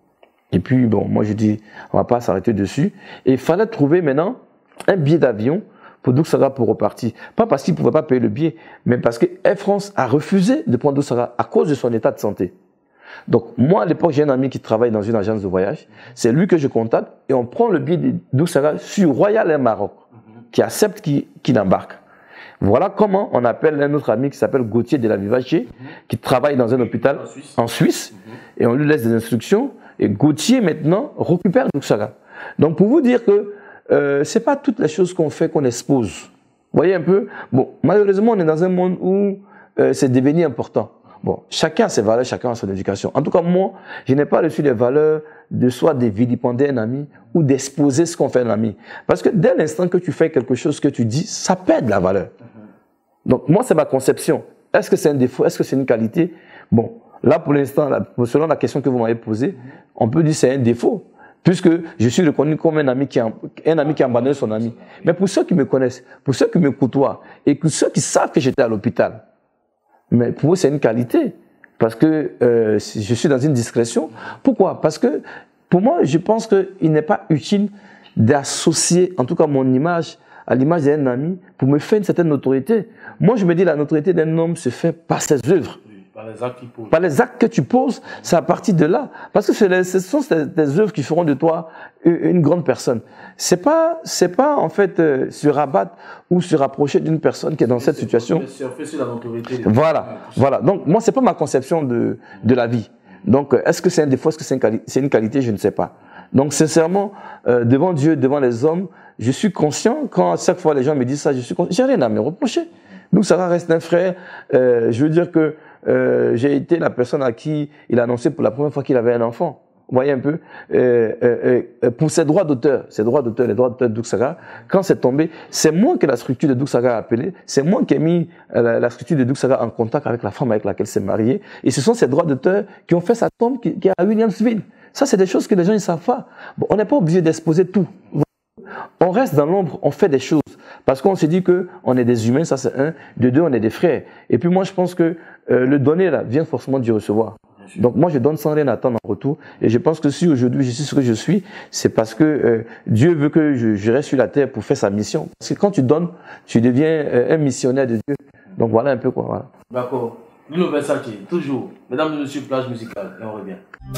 Et puis, bon, moi, je dis, on va pas s'arrêter dessus. Et il fallait trouver maintenant un billet d'avion pour Doug Saga pour repartir. Pas parce qu'il ne pouvait pas payer le billet, mais parce que Air France a refusé de prendre Doug Saga à cause de son état de santé. Donc, moi, à l'époque, j'ai un ami qui travaille dans une agence de voyage. C'est lui que je contacte et on prend le billet de Doug Saga sur Royal Air Maroc, qui accepte qu'il embarque. Voilà comment on appelle un autre ami qui s'appelle Gauthier de la Vivace, qui travaille dans un hôpital en Suisse, et on lui laisse des instructions. Et Gauthier, maintenant, récupère Doug Saga. Donc, pour vous dire que ce n'est pas toutes les choses qu'on fait qu'on expose. Vous voyez un peu? Bon, malheureusement, on est dans un monde où c'est devenu important. Bon, chacun a ses valeurs, chacun a son éducation. En tout cas, moi, je n'ai pas reçu les valeurs de soit de vilipender un ami ou d'exposer ce qu'on fait un ami. Parce que dès l'instant que tu fais quelque chose que tu dis, ça perd de la valeur. Donc, moi, c'est ma conception. Est-ce que c'est un défaut? Est-ce que c'est une qualité? Bon, là, pour l'instant, selon la question que vous m'avez posée, on peut dire que c'est un défaut. Puisque je suis reconnu comme un ami qui a abandonné son ami. Mais pour ceux qui me connaissent, pour ceux qui me côtoient, et pour ceux qui savent que j'étais à l'hôpital, mais pour eux, c'est une qualité. Parce que je suis dans une discrétion. Pourquoi? Parce que pour moi, je pense qu'il n'est pas utile d'associer, en tout cas mon image, à l'image d'un ami pour me faire une certaine notoriété. Moi, je me dis la notoriété d'un homme se fait par ses œuvres. Par les actes qu'il pose. Par les actes que tu poses, c'est à partir de là. Parce que ce sont tes œuvres qui feront de toi une grande personne. C'est pas en fait se rabattre ou se rapprocher d'une personne qui est dans cette situation. C'est la notoriété. Voilà, voilà. Donc moi, c'est pas ma conception de la vie. Donc est-ce que c'est un défaut, est-ce que c'est une qualité, je ne sais pas. Donc sincèrement, devant Dieu, devant les hommes, je suis conscient. Quand à chaque fois les gens me disent ça, je suis conscient. J'ai rien à me reprocher. Donc ça reste un frère. Je veux dire que j'ai été la personne à qui il a annoncé pour la première fois qu'il avait un enfant. Vous voyez un peu, pour ses droits d'auteur, les droits d'auteur de Doug Saga, quand c'est tombé, c'est moi que la structure de Doug Saga a appelé, c'est moi qui ai mis la structure de Doug Saga en contact avec la femme avec laquelle il s'est marié, et ce sont ces droits d'auteur qui ont fait sa tombe qui est à Williamsville. Ça, c'est des choses que les gens ne savent pas. Bon, on n'est pas obligé d'exposer tout. On reste dans l'ombre, on fait des choses. Parce qu'on se dit qu'on est des humains, ça c'est un. De deux, on est des frères. Et puis moi, je pense que le donner, là, vient forcément du recevoir. Donc moi, je donne sans rien attendre en retour. Et je pense que si aujourd'hui je suis ce que je suis, c'est parce que Dieu veut que je reste sur la terre pour faire sa mission. Parce que quand tu donnes, tu deviens un missionnaire de Dieu. Donc voilà un peu quoi. Voilà. D'accord. Lino Versace, toujours. Mesdames et messieurs, plage musicale. Et on revient.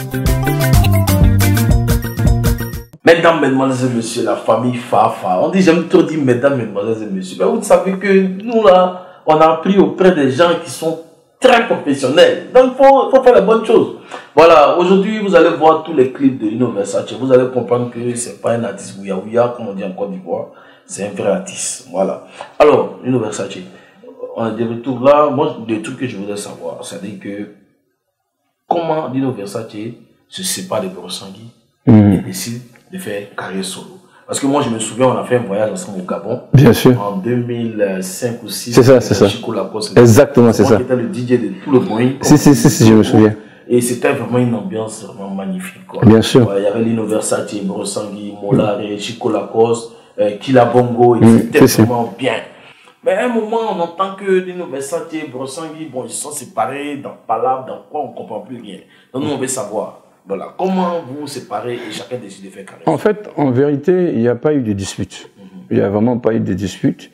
Mesdames, mesdemoiselles et messieurs, la famille Fafa. On dit, j'aime trop dire mesdames, mesdemoiselles et messieurs. Mais vous savez que nous là, on a appris auprès des gens qui sont très professionnels. Donc, il faut faire la bonne chose. Voilà, aujourd'hui, vous allez voir tous les clips de Lino Versace. Vous allez comprendre que c'est pas un artiste ouïa, comme on dit en Côte d'Ivoire. C'est un vrai artiste. Voilà. Alors, Lino Versace, on est de retour là. Moi, des trucs que je voudrais savoir, c'est-à-dire que comment Lino Versace se sépare de Borosangui et décide de faire carrière solo? Parce que moi, je me souviens, on a fait un voyage ensemble au Gabon. Bien sûr. En 2005 ou 2006. C'est ça, c'est ça. Chico Lacoste. Exactement, c'est ça. Moi, j'étais le DJ de tout le Boeing. Si, je me souviens. Et c'était vraiment une ambiance vraiment magnifique, quoi. Bien sûr. Il y avait Lino Versace, Brosangui, Mollard, Chico Lacoste, Killa Bongo, et c'était vraiment bien. Mais à un moment, on entend que Lino Versace, Brosangui, bon, ils sont séparés dans Palab, dans quoi, on ne comprend plus rien. Donc nous, on veut savoir. Voilà. Comment vous vous séparez et chacun décide de faire carrière? En fait, en vérité, il n'y a pas eu de dispute. Il n'y a vraiment pas eu de dispute.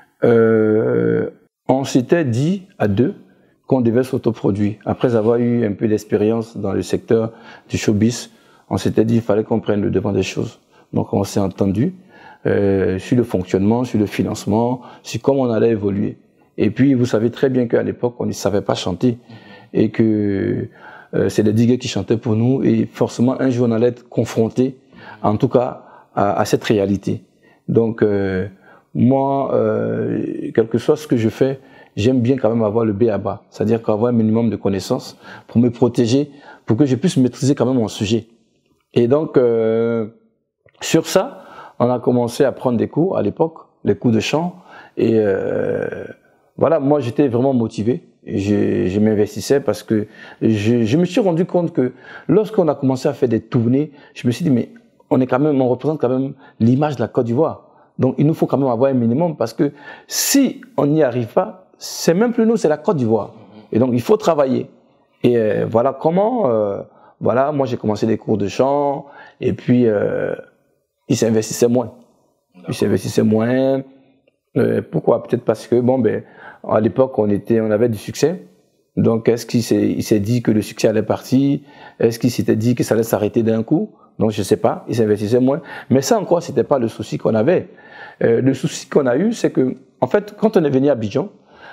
On s'était dit à deux qu'on devait s'autoproduire. Après avoir eu un peu d'expérience dans le secteur du showbiz, on s'était dit qu'il fallait qu'on prenne le devant des choses. Donc on s'est entendu sur le fonctionnement, sur le financement, sur comment on allait évoluer. Et puis vous savez très bien qu'à l'époque, on ne savait pas chanter et que c'est des DJ qui chantaient pour nous et forcément un jour on allait être confronté, en tout cas, à cette réalité. Donc moi, quel que soit ce que je fais, j'aime bien quand même avoir le B à bas, c'est-à-dire qu'avoir un minimum de connaissances pour me protéger, pour que je puisse maîtriser quand même mon sujet. Et donc sur ça, on a commencé à prendre des cours à l'époque, les cours de chant, et voilà, moi j'étais vraiment motivé. Je m'investissais parce que je me suis rendu compte que lorsqu'on a commencé à faire des tournées, je me suis dit mais on représente quand même l'image de la Côte d'Ivoire. Donc il nous faut quand même avoir un minimum parce que si on n'y arrive pas, c'est même plus nous, c'est la Côte d'Ivoire. Et donc il faut travailler. Et voilà comment, voilà, moi j'ai commencé des cours de chant et puis ils s'investissaient moins. Ils s'investissaient moins. Pourquoi? Peut-être parce que bon ben à l'époque, on avait du succès. Donc, est-ce qu'il s'est dit que le succès allait partir? Est-ce qu'il s'était dit que ça allait s'arrêter d'un coup? Donc, je sais pas. Ils s'investissaient moins. Mais ça encore, c'était pas le souci qu'on avait. Le souci qu'on a eu, c'est que, en fait, quand on est venu à Abidjan,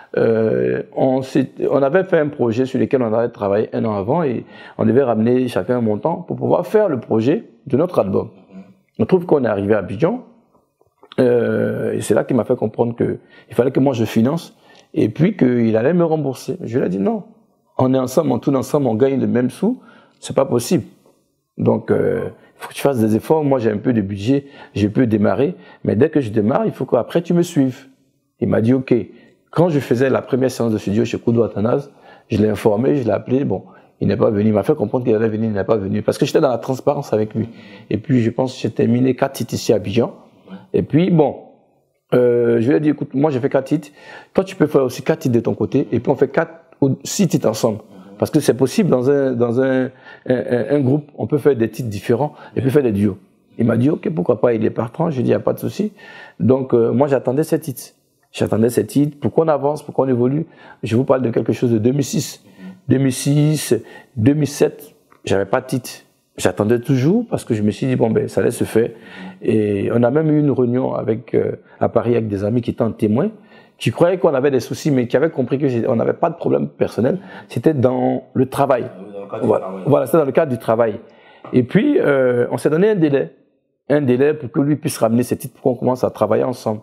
on avait fait un projet sur lequel on avait travaillé un an avant et on devait ramener chacun un montant pour pouvoir faire le projet de notre album. On trouve qu'on est arrivé à Abidjan et c'est là qu'il m'a fait comprendre qu'il fallait que moi je finance et puis qu'il allait me rembourser. Je lui ai dit non, on est ensemble, on tourne ensemble, on gagne le même sou, c'est pas possible. Donc, il faut que tu fasses des efforts. Moi, j'ai un peu de budget, je peux démarrer, mais dès que je démarre, il faut qu'après tu me suives. Il m'a dit ok. Quand je faisais la première séance de studio chez Koudou Athanase, je l'ai informé, je l'ai appelé, bon, il n'est pas venu, il m'a fait comprendre qu'il allait venir, il n'est pas venu, parce que j'étais dans la transparence avec lui. Et puis, je pense que j'ai terminé 4 titres ici à Abidjan. Et puis, bon, je lui ai dit, écoute, moi j'ai fait 4 titres, toi tu peux faire aussi 4 titres de ton côté, et puis on fait 4 ou 6 titres ensemble. Parce que c'est possible dans un groupe, on peut faire des titres différents, et puis faire des duos. Il m'a dit, ok, pourquoi pas, il est partant, je lui ai dit, il n'y a pas de souci. Donc, moi j'attendais ces titres. J'attendais ces titres, pour qu'on avance, pour qu'on évolue. Je vous parle de quelque chose de 2006. 2006, 2007, j'avais pas de titre. J'attendais toujours parce que je me suis dit, bon, ben, ça allait se faire. Et on a même eu une réunion à Paris avec des amis qui étaient en témoin, qui croyaient qu'on avait des soucis, mais qui avaient compris qu'on n'avait pas de problème personnel. C'était dans le travail. Voilà, c'était dans le cadre du travail. Et puis, on s'est donné un délai pour que lui puisse ramener ses titres, pour qu'on commence à travailler ensemble.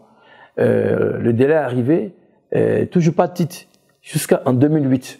Le délai est arrivé, toujours pas de titre, jusqu'en 2008.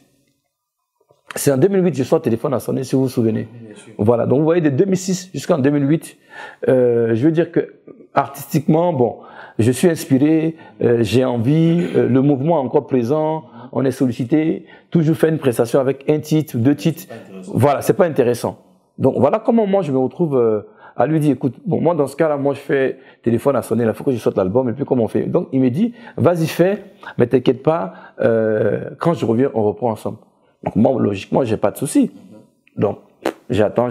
C'est en 2008 que je sors le téléphone à sonner, si vous vous souvenez. Voilà, donc vous voyez, de 2006 jusqu'en 2008, je veux dire que artistiquement, bon, je suis inspiré, j'ai envie, le mouvement est encore présent, on est sollicité, toujours faire une prestation avec un titre, 2 titres. Voilà, c'est pas intéressant. Donc voilà comment moi je me retrouve à lui dire, écoute, bon, moi dans ce cas-là, moi je fais téléphone à sonner, il faut que je sorte l'album, et puis comment on fait? Donc il me dit, vas-y fais, mais t'inquiète pas, quand je reviens, on reprend ensemble. Donc moi, logiquement, j'ai pas de souci. Donc j'attends,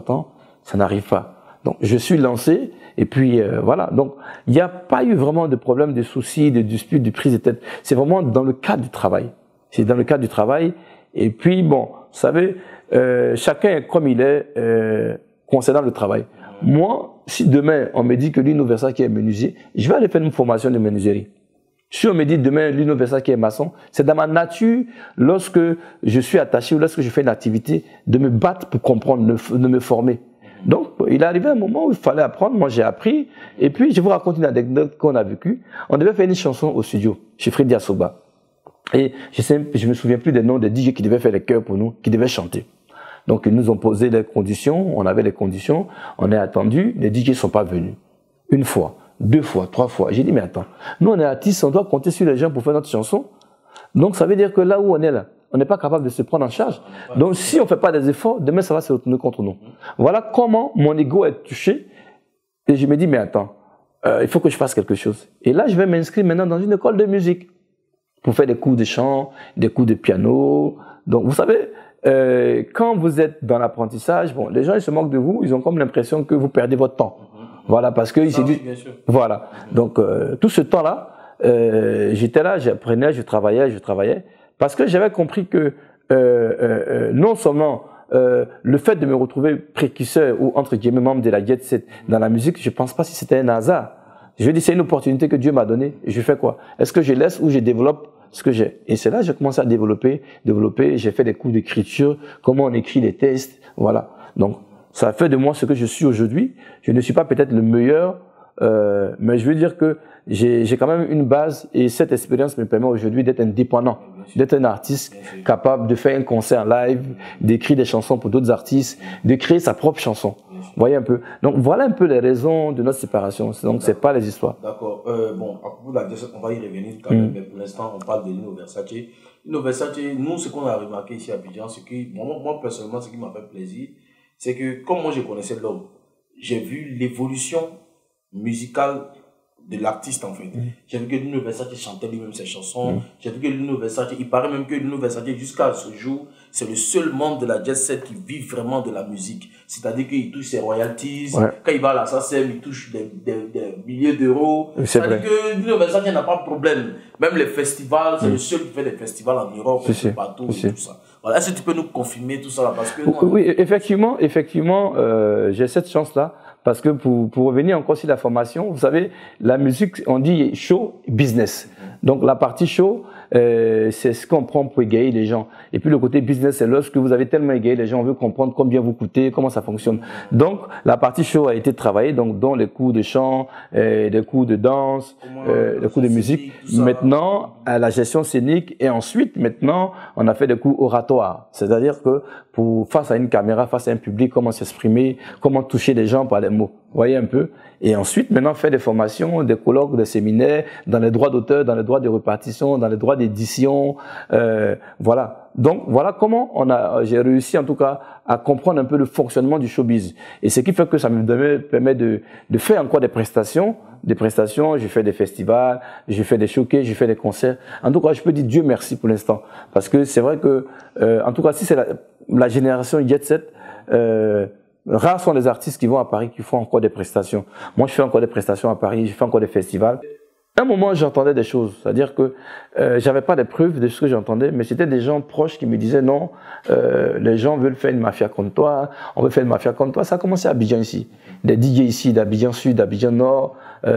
ça n'arrive pas. Donc je suis lancé, et puis voilà. Donc il n'y a pas eu vraiment de problème, de soucis, de disputes, de prise de tête. C'est vraiment dans le cadre du travail. C'est dans le cadre du travail. Et puis bon, vous savez, chacun est comme il est concernant le travail. Moi, si demain on me dit que Lino Versace qui est menuisier, je vais aller faire une formation de menuiserie. Si on me dit demain Lino Versace qui est maçon, c'est dans ma nature, lorsque je suis attaché ou lorsque je fais une activité, de me battre pour comprendre, de me former. Donc, il est arrivé un moment où il fallait apprendre, moi j'ai appris, et puis je vous raconte une anecdote qu'on a vécue. On devait faire une chanson au studio, chez Freddy Asoba. Et je me souviens plus des noms des DJ qui devaient faire les chœurs pour nous, qui devaient chanter. Donc ils nous ont posé les conditions, on avait les conditions, on est attendu, les DJ ne sont pas venus. Une fois, deux fois, trois fois. J'ai dit mais attends, nous on est artistes, on doit compter sur les gens pour faire notre chanson. Donc ça veut dire que là où on est là, on n'est pas capable de se prendre en charge. Donc si on ne fait pas des efforts, demain ça va se retourner contre nous. Voilà comment mon ego est touché. Et je me dis mais attends, il faut que je fasse quelque chose. Et là je vais m'inscrire maintenant dans une école de musique pour faire des cours de chant, des cours de piano. Donc vous savez, quand vous êtes dans l'apprentissage, bon, les gens ils se moquent de vous, ils ont comme l'impression que vous perdez votre temps. Voilà, parce que il s'est dit, voilà. Donc tout ce temps-là, j'étais là, j'apprenais, je travaillais, parce que j'avais compris que non seulement le fait de me retrouver précurseur ou entre guillemets membre de la Jet Set dans la musique, je pense pas si c'était un hasard. Je dis c'est une opportunité que Dieu m'a donnée. Je fais quoi? Est-ce que je laisse ou je développe ce que j'ai? Et c'est là que j'ai commencé à développer. J'ai fait des cours d'écriture, comment on écrit les textes, voilà. Donc ça a fait de moi ce que je suis aujourd'hui. Je ne suis pas peut-être le meilleur, mais je veux dire que j'ai quand même une base et cette expérience me permet aujourd'hui d'être indépendant, d'être un artiste capable de faire un concert live, d'écrire des chansons pour d'autres artistes, de créer sa propre chanson. Vous voyez un peu. Donc voilà un peu les raisons de notre séparation. Donc c'est pas les histoires. D'accord. Bon, à propos de la question, on va y revenir quand même, mais pour l'instant on parle de Nino Versace. Nino Versace, nous ce qu'on a remarqué ici à Abidjan, c'est que moi personnellement ce qui m'a fait plaisir, c'est que comme moi je connaissais l'homme, j'ai vu l'évolution musicale de l'artiste en fait. J'ai vu que Nino Versace chantait lui-même ses chansons. J'ai vu que Nino Versace, il paraît même que Nino Versace jusqu'à ce jour, c'est le seul membre de la Jet Set qui vit vraiment de la musique. C'est-à-dire qu'il touche ses royalties. Quand il va à la SACEM, il touche des milliers d'euros. C'est-à-dire que Nino Versace n'a pas de problème. Même les festivals, c'est le seul qui fait des festivals en Europe, partout, et tout ça. Voilà. Est-ce que tu peux nous confirmer tout ça là? Parce que oui, effectivement, j'ai cette chance-là. Parce que pour revenir encore sur la formation, vous savez, la musique, on dit show business. Donc la partie show, c'est ce qu'on prend pour égayer les gens. Et puis le côté business, c'est lorsque vous avez tellement égayé les gens, on veut comprendre combien vous coûtez, comment ça fonctionne. Donc la partie show a été travaillée, donc dans les cours de chant, des cours de danse, des cours de musique. Maintenant, à la gestion scénique, et ensuite, maintenant, on a fait des cours oratoires. C'est-à-dire que face à une caméra, face à un public, comment s'exprimer, comment toucher les gens par les mots. Vous voyez un peu? Et ensuite, maintenant, faire des formations, des colloques, des séminaires, dans les droits d'auteur, dans les droits de répartition, dans les droits d'édition, voilà. Donc, voilà comment j'ai réussi, en tout cas, à comprendre un peu le fonctionnement du showbiz. Et ce qui fait que ça me permet de faire encore des prestations, j'ai fait des festivals, j'ai fait des showcases, j'ai fait des concerts. En tout cas, je peux dire Dieu merci pour l'instant. Parce que c'est vrai que, en tout cas, si c'est la génération Jet Set, rares sont les artistes qui vont à Paris qui font encore des prestations. Moi, je fais encore des prestations à Paris, je fais encore des festivals. À un moment, j'entendais des choses, c'est-à-dire que j'avais pas de preuves de ce que j'entendais, mais c'était des gens proches qui me disaient non, les gens veulent faire une mafia contre toi, on veut faire une mafia contre toi. Ça a commencé à Abidjan ici, des DJ ici, d'Abidjan Sud, d'Abidjan Nord.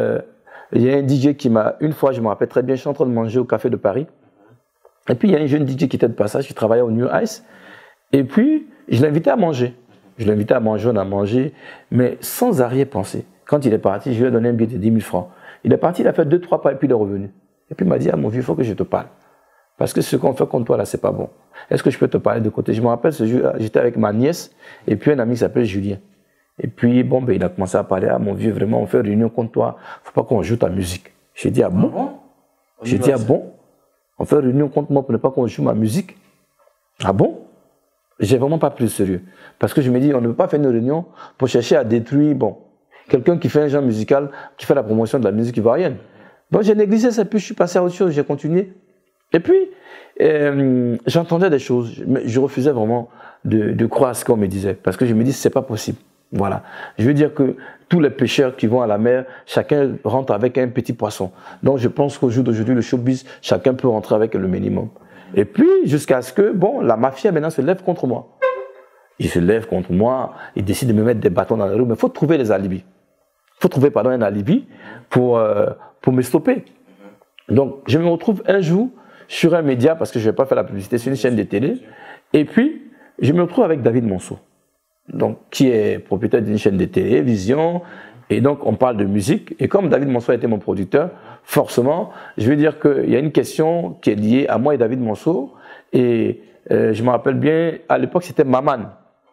Il y a un DJ qui m'a, une fois, je me rappelle très bien, je suis en train de manger au café de Paris, et puis il y a un jeune DJ qui était de passage, qui travaillait au New Ice, et puis je l'invitais à manger. Je l'invitais à manger, on a mangé, mais sans arrière-pensée. Quand il est parti, je lui ai donné un billet de 10 000 francs. Il est parti, il a fait 2-3 pas et puis il est revenu. Et puis il m'a dit, ah mon vieux, il faut que je te parle. Parce que ce qu'on fait contre toi là, c'est pas bon. Est-ce que je peux te parler de côté? Je me rappelle ce jour-là, j'étais avec ma nièce et puis un ami qui s'appelle Julien. Et puis bon, ben, il a commencé à parler, ah mon vieux, vraiment, on fait réunion contre toi, faut pas qu'on joue ta musique. J'ai dit, ah bon? J'ai dit, ah bon? On fait réunion contre moi pour ne pas qu'on joue ma musique? Ah bon? J'ai vraiment pas pris sérieux. Parce que je me dis, on ne peut pas faire une réunion pour chercher à détruire, bon, quelqu'un qui fait un genre musical, qui fait la promotion de la musique ivoirienne. Donc j'ai négligé ça, puis je suis passé à autre chose, j'ai continué. Et puis, j'entendais des choses, mais je refusais vraiment de croire à ce qu'on me disait. Parce que je me dis, c'est pas possible. Voilà. Je veux dire que tous les pêcheurs qui vont à la mer, chacun rentre avec un petit poisson. Donc je pense qu'au jour d'aujourd'hui, le showbiz, chacun peut rentrer avec le minimum. Et puis, jusqu'à ce que, bon, la mafia maintenant se lève contre moi. Il se lève contre moi, il décide de me mettre des bâtons dans la rue, mais il faut trouver les alibis. Il faut trouver, pardon, un alibi pour me stopper. Donc, je me retrouve un jour sur un média, parce que je ne vais pas faire la publicité, sur une chaîne de télé, et puis, je me retrouve avec David Monceau, donc, qui est propriétaire d'une chaîne de télévision, et donc, on parle de musique, et comme David Monceau était mon producteur, forcément, je veux dire qu'il y a une question qui est liée à moi et David Monceau, et je me rappelle bien, à l'époque, c'était Maman.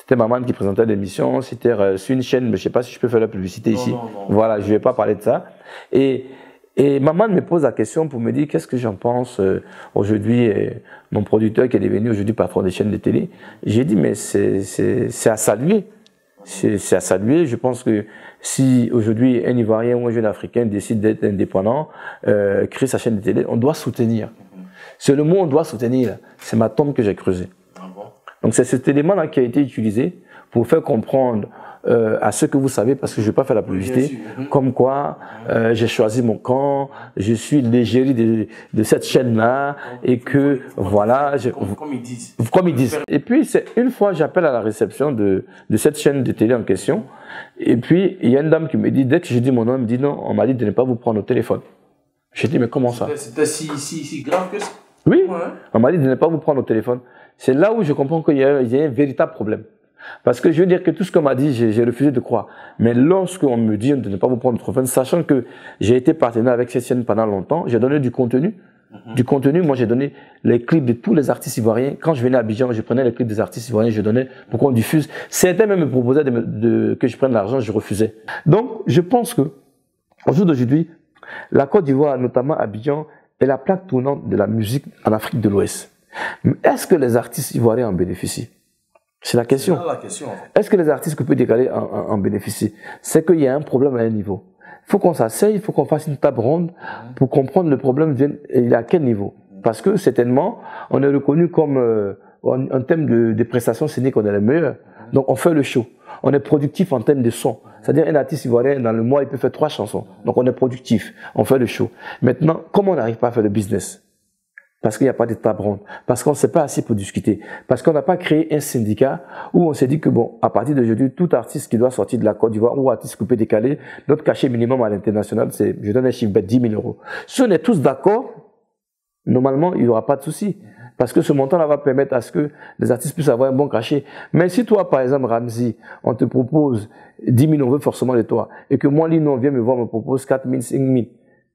C'était Maman qui présentait l'émission, c'était sur une chaîne, mais je ne sais pas si je peux faire la publicité ici. Non. Voilà, je ne vais pas parler de ça. Et Maman me pose la question pour me dire qu'est-ce que j'en pense aujourd'hui, mon producteur qui est devenu aujourd'hui patron des chaînes de télé. J'ai dit, mais c'est à saluer. C'est à saluer. Je pense que si aujourd'hui un Ivoirien ou un jeune Africain décide d'être indépendant, crée sa chaîne de télé, on doit soutenir. C'est le mot on doit soutenir. C'est ma tombe que j'ai creusée. Donc c'est cet élément-là qui a été utilisé pour faire comprendre à ceux que vous savez, parce que je ne vais pas faire la publicité, comme quoi j'ai choisi mon camp, je suis l'égérie de cette chaîne-là, et que voilà... Comme ils disent. Comme ils disent. Et puis, une fois, j'appelle à la réception de cette chaîne de télé en question, et puis il y a une dame qui me dit, dès que je dis mon nom, elle me dit non, on m'a dit de ne pas vous prendre au téléphone. J'ai dit, mais comment ça? C'était si grave que ça? Oui, on m'a dit de ne pas vous prendre au téléphone. C'est là où je comprends qu'il y a un véritable problème. Parce que je veux dire que tout ce qu'on m'a dit, j'ai refusé de croire. Mais lorsqu'on me dit de ne pas vous prendre au téléphone, sachant que j'ai été partenaire avec cette chaîne pendant longtemps, j'ai donné du contenu. Du contenu, moi j'ai donné les clips de tous les artistes ivoiriens. Quand je venais à Abidjan, je prenais les clips des artistes ivoiriens, je donnais pour qu'on diffuse. Certains même me proposaient que je prenne l'argent, je refusais. Donc je pense que, au jour d'aujourd'hui, la Côte d'Ivoire, notamment Abidjan, est la plaque tournante de la musique en Afrique de l'Ouest. Mais est-ce que les artistes ivoiriens en bénéficient? C'est la question. C'est la question, en fait. Est-ce que les artistes que peut décaler en bénéficient? C'est qu'il y a un problème à un niveau. Il faut qu'on s'asseye, il faut qu'on fasse une table ronde pour comprendre le problème vient et à quel niveau. Parce que certainement, on est reconnu comme, en termes de prestations scéniques, on est les meilleurs. Donc on fait le show. On est productif en termes de son. C'est-à-dire un artiste ivoirien, dans le mois, il peut faire 3 chansons. Donc on est productif, on fait le show. Maintenant, comment on n'arrive pas à faire le business? Parce qu'il n'y a pas de table ronde, parce qu'on ne s'est pas assis pour discuter, parce qu'on n'a pas créé un syndicat où on s'est dit que bon, à partir d'aujourd'hui, tout artiste qui doit sortir de la Côte d'Ivoire ou artiste coupé décalé, notre cachet minimum à l'international, c'est, je donne un chiffre bête, 10 000 euros. Si on est tous d'accord, normalement, il n'y aura pas de souci. Parce que ce montant-là va permettre à ce que les artistes puissent avoir un bon cachet. Mais si toi, par exemple, Ramzi, on te propose 10 000, on veut forcément de toi, et que moi, Lino, on vient me voir, me propose 4 000, 5 000,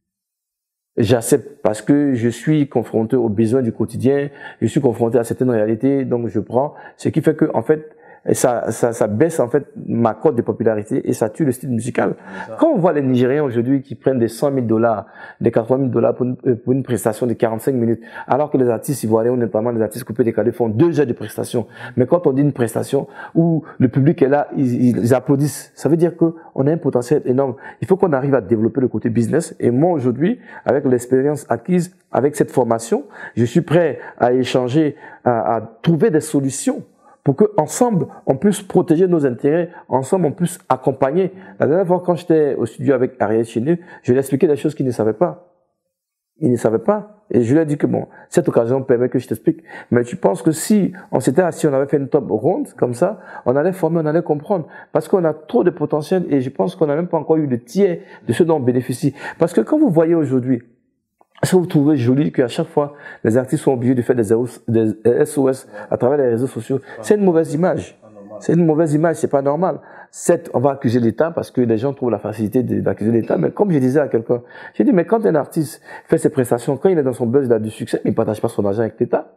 j'accepte parce que je suis confronté aux besoins du quotidien, je suis confronté à certaines réalités, donc je prends. Ce qui fait que, en fait, ça baisse en fait ma cote de popularité et ça tue le style musical. Quand on voit les Nigériens aujourd'hui qui prennent des 100 000 $, des 80 000 $ pour une prestation de 45 minutes, alors que les artistes ivoiriens, notamment les artistes coupés décalés, font 2 heures de prestation. Mais quand on dit une prestation où le public est là, ils applaudissent, ça veut dire que on a un potentiel énorme. Il faut qu'on arrive à développer le côté business. Et moi aujourd'hui, avec l'expérience acquise, avec cette formation, je suis prêt à échanger, à trouver des solutions pour qu'ensemble, on puisse protéger nos intérêts, ensemble, on puisse accompagner. La dernière fois, quand j'étais au studio avec Ariel Chénu, je lui ai expliqué des choses qu'il ne savait pas. Il ne savait pas. Et je lui ai dit que bon, cette occasion permet que je t'explique. Mais tu penses que si on s'était assis, on avait fait une top ronde, comme ça, on allait former, on allait comprendre. Parce qu'on a trop de potentiel et je pense qu'on n'a même pas encore eu le tiers de ce dont on bénéficie. Parce que quand vous voyez aujourd'hui, est-ce que vous trouvez joli qu'à chaque fois, les artistes sont obligés de faire des SOS à travers les réseaux sociaux? C'est une mauvaise image. C'est une mauvaise image, c'est pas normal. Certes, on va accuser l'État parce que les gens trouvent la facilité d'accuser l'État, mais comme je disais à quelqu'un, j'ai dit, mais quand un artiste fait ses prestations, quand il est dans son buzz, il a du succès, mais il ne partage pas son argent avec l'État.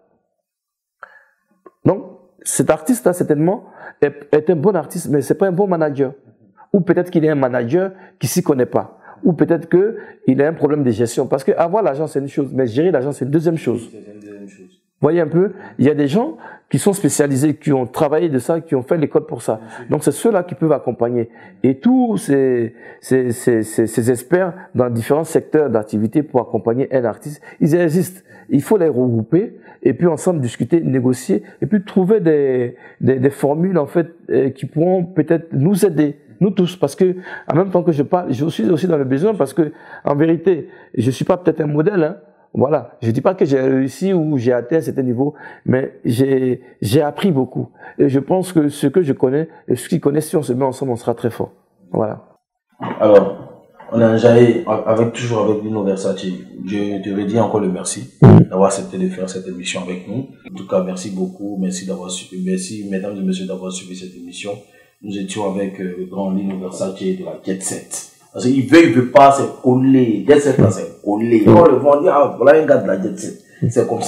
Donc, cet artiste-là, certainement, est un bon artiste, mais c'est pas un bon manager. Ou peut-être qu'il est un manager qui s'y connaît pas. Ou peut-être qu'il a un problème de gestion. Parce que avoir l'argent, c'est une chose, mais gérer l'argent, c'est une deuxième chose. Vous voyez un peu, il y a des gens qui sont spécialisés, qui ont travaillé de ça, qui ont fait l'école pour ça. Donc c'est ceux-là qui peuvent accompagner. Et tous ces experts dans différents secteurs d'activité pour accompagner un artiste, ils existent. Il faut les regrouper et puis ensemble discuter, négocier et puis trouver des formules en fait qui pourront peut-être nous aider. Nous tous, parce que en même temps que je parle, je suis aussi dans le besoin parce que en vérité, je suis pas peut-être un modèle, hein. Voilà. Je dis pas que j'ai réussi ou j'ai atteint un certain niveau, mais j'ai appris beaucoup. Et je pense que ce que je connais et ce qu'ils connaissent, si on se met ensemble, on sera très fort. Voilà. Alors, on a toujours avec Lino Versace. Je te redis encore le merci d'avoir accepté de faire cette émission avec nous. En tout cas, merci beaucoup. Merci mesdames et messieurs d'avoir suivi cette émission. Nous étions avec le grand Lino Versace de la Jet Set. Parce qu'il veut pas, c'est collé. Jet Set, là, c'est collé. On le voit, on dit, ah, voilà un gars de la Jet Set. C'est comme ça.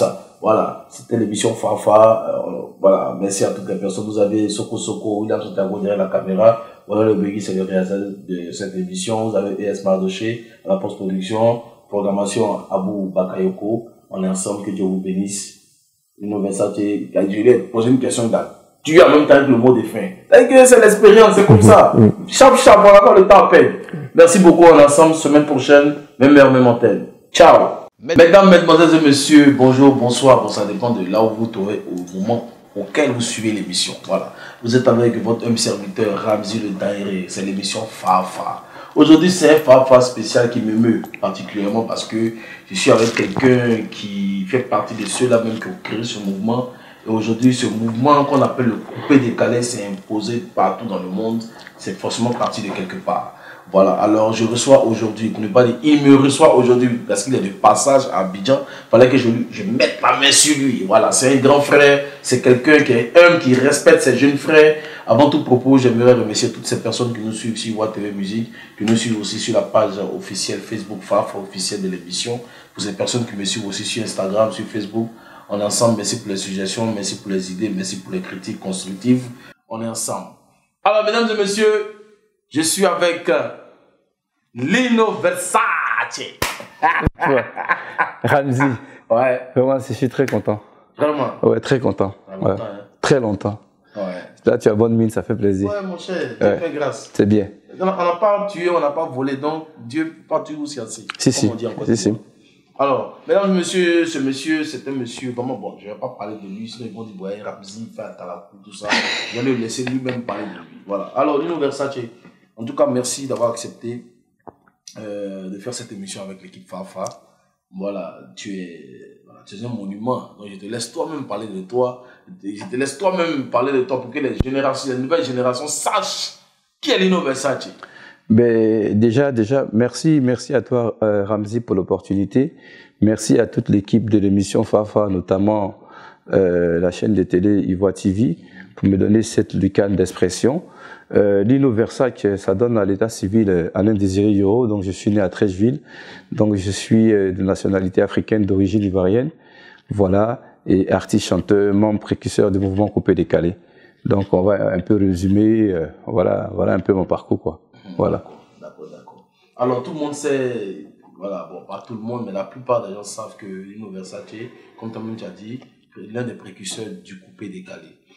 Voilà, c'était l'émission Fafa. Voilà, merci à toutes les personnes. Vous avez Soko Soko, William Sotago derrière la caméra. Voilà, le Begui, c'est le réalisateur de cette émission. Vous avez ES Mardoché à la post-production, programmation Abou Bakayoko. On est ensemble, que Dieu vous bénisse. Une Versace, je lui ai posé une question tu as même temps avec le mot de fin. C'est l'expérience, c'est comme ça. Chap, voilà, quand le temps appelle. Merci beaucoup, on est ensemble, semaine prochaine, même heure, même antenne. Ciao. Mesdames, mesdemoiselles et messieurs, bonjour, bonsoir, bon, ça dépend de là où vous trouvez au moment auquel vous suivez l'émission. Voilà. Vous êtes avec votre homme serviteur Ramzi le Daïré, c'est l'émission Fafa. Aujourd'hui, c'est un Fafa spécial qui m'émeut particulièrement parce que je suis avec quelqu'un qui fait partie de ceux-là même qui ont créé ce mouvement. Et aujourd'hui, ce mouvement qu'on appelle le coupé décalé s'est imposé partout dans le monde. C'est forcément parti de quelque part. Voilà, alors je reçois aujourd'hui, pour ne pas dire, il me reçoit aujourd'hui parce qu'il est de passage à Abidjan. Il fallait que je mette ma main sur lui. Voilà, c'est un grand frère, c'est quelqu'un qui est humble, qui respecte ses jeunes frères. Avant tout propos, j'aimerais remercier toutes ces personnes qui nous suivent sur WATV Musique, qui nous suivent aussi sur la page officielle Facebook Fafa officielle de l'émission. Pour ces personnes qui me suivent aussi sur Instagram, sur Facebook. On est ensemble, merci pour les suggestions, merci pour les idées, merci pour les critiques constructives. On est ensemble. Alors, mesdames et messieurs, je suis avec Lino Versace. Ramzi. Ouais. Vraiment, je suis très content. Vraiment? Ouais, très content. Longtemps, ouais. Hein? Très longtemps. Ouais. Là, tu as bonne mine, ça fait plaisir. Ouais, mon cher, Dieu fait grâce. C'est bien. On n'a pas tué, on n'a pas volé, donc Dieu pas tué aussi assez. Si. Alors, mesdames et messieurs, ce monsieur, c'est un monsieur, vraiment bon, je ne vais pas parler de lui, sinon ils vont dire, ouais, Ramzi, fait Talakou, tout ça. Je vais le laisser lui-même parler de lui. Voilà. Alors, Lino Versace, en tout cas, merci d'avoir accepté de faire cette émission avec l'équipe Fafa. Voilà, tu es un monument. Donc, je te laisse toi-même parler de toi. Je te laisse toi-même parler de toi pour que les nouvelles générations sachent qui est Lino Versace. Ben, déjà, merci à toi, Ramzi, pour l'opportunité. Merci à toute l'équipe de l'émission Fafa, notamment la chaîne de télé Ivoire TV, pour me donner cette lucane d'expression. Lino Versace, ça donne à l'état civil Alain Désiré Yoro, donc je suis né à Trècheville, donc je suis de nationalité africaine d'origine ivoirienne, voilà, et artiste, chanteur, membre précurseur du mouvement Coupé Décalé. Donc on va un peu résumer, voilà un peu mon parcours, quoi. Voilà. D'accord. Alors tout le monde sait, voilà, bon, pas tout le monde, mais la plupart des gens savent que Lino Versace, comme toi-même tu as dit, est l'un des précurseurs du coupé décalé.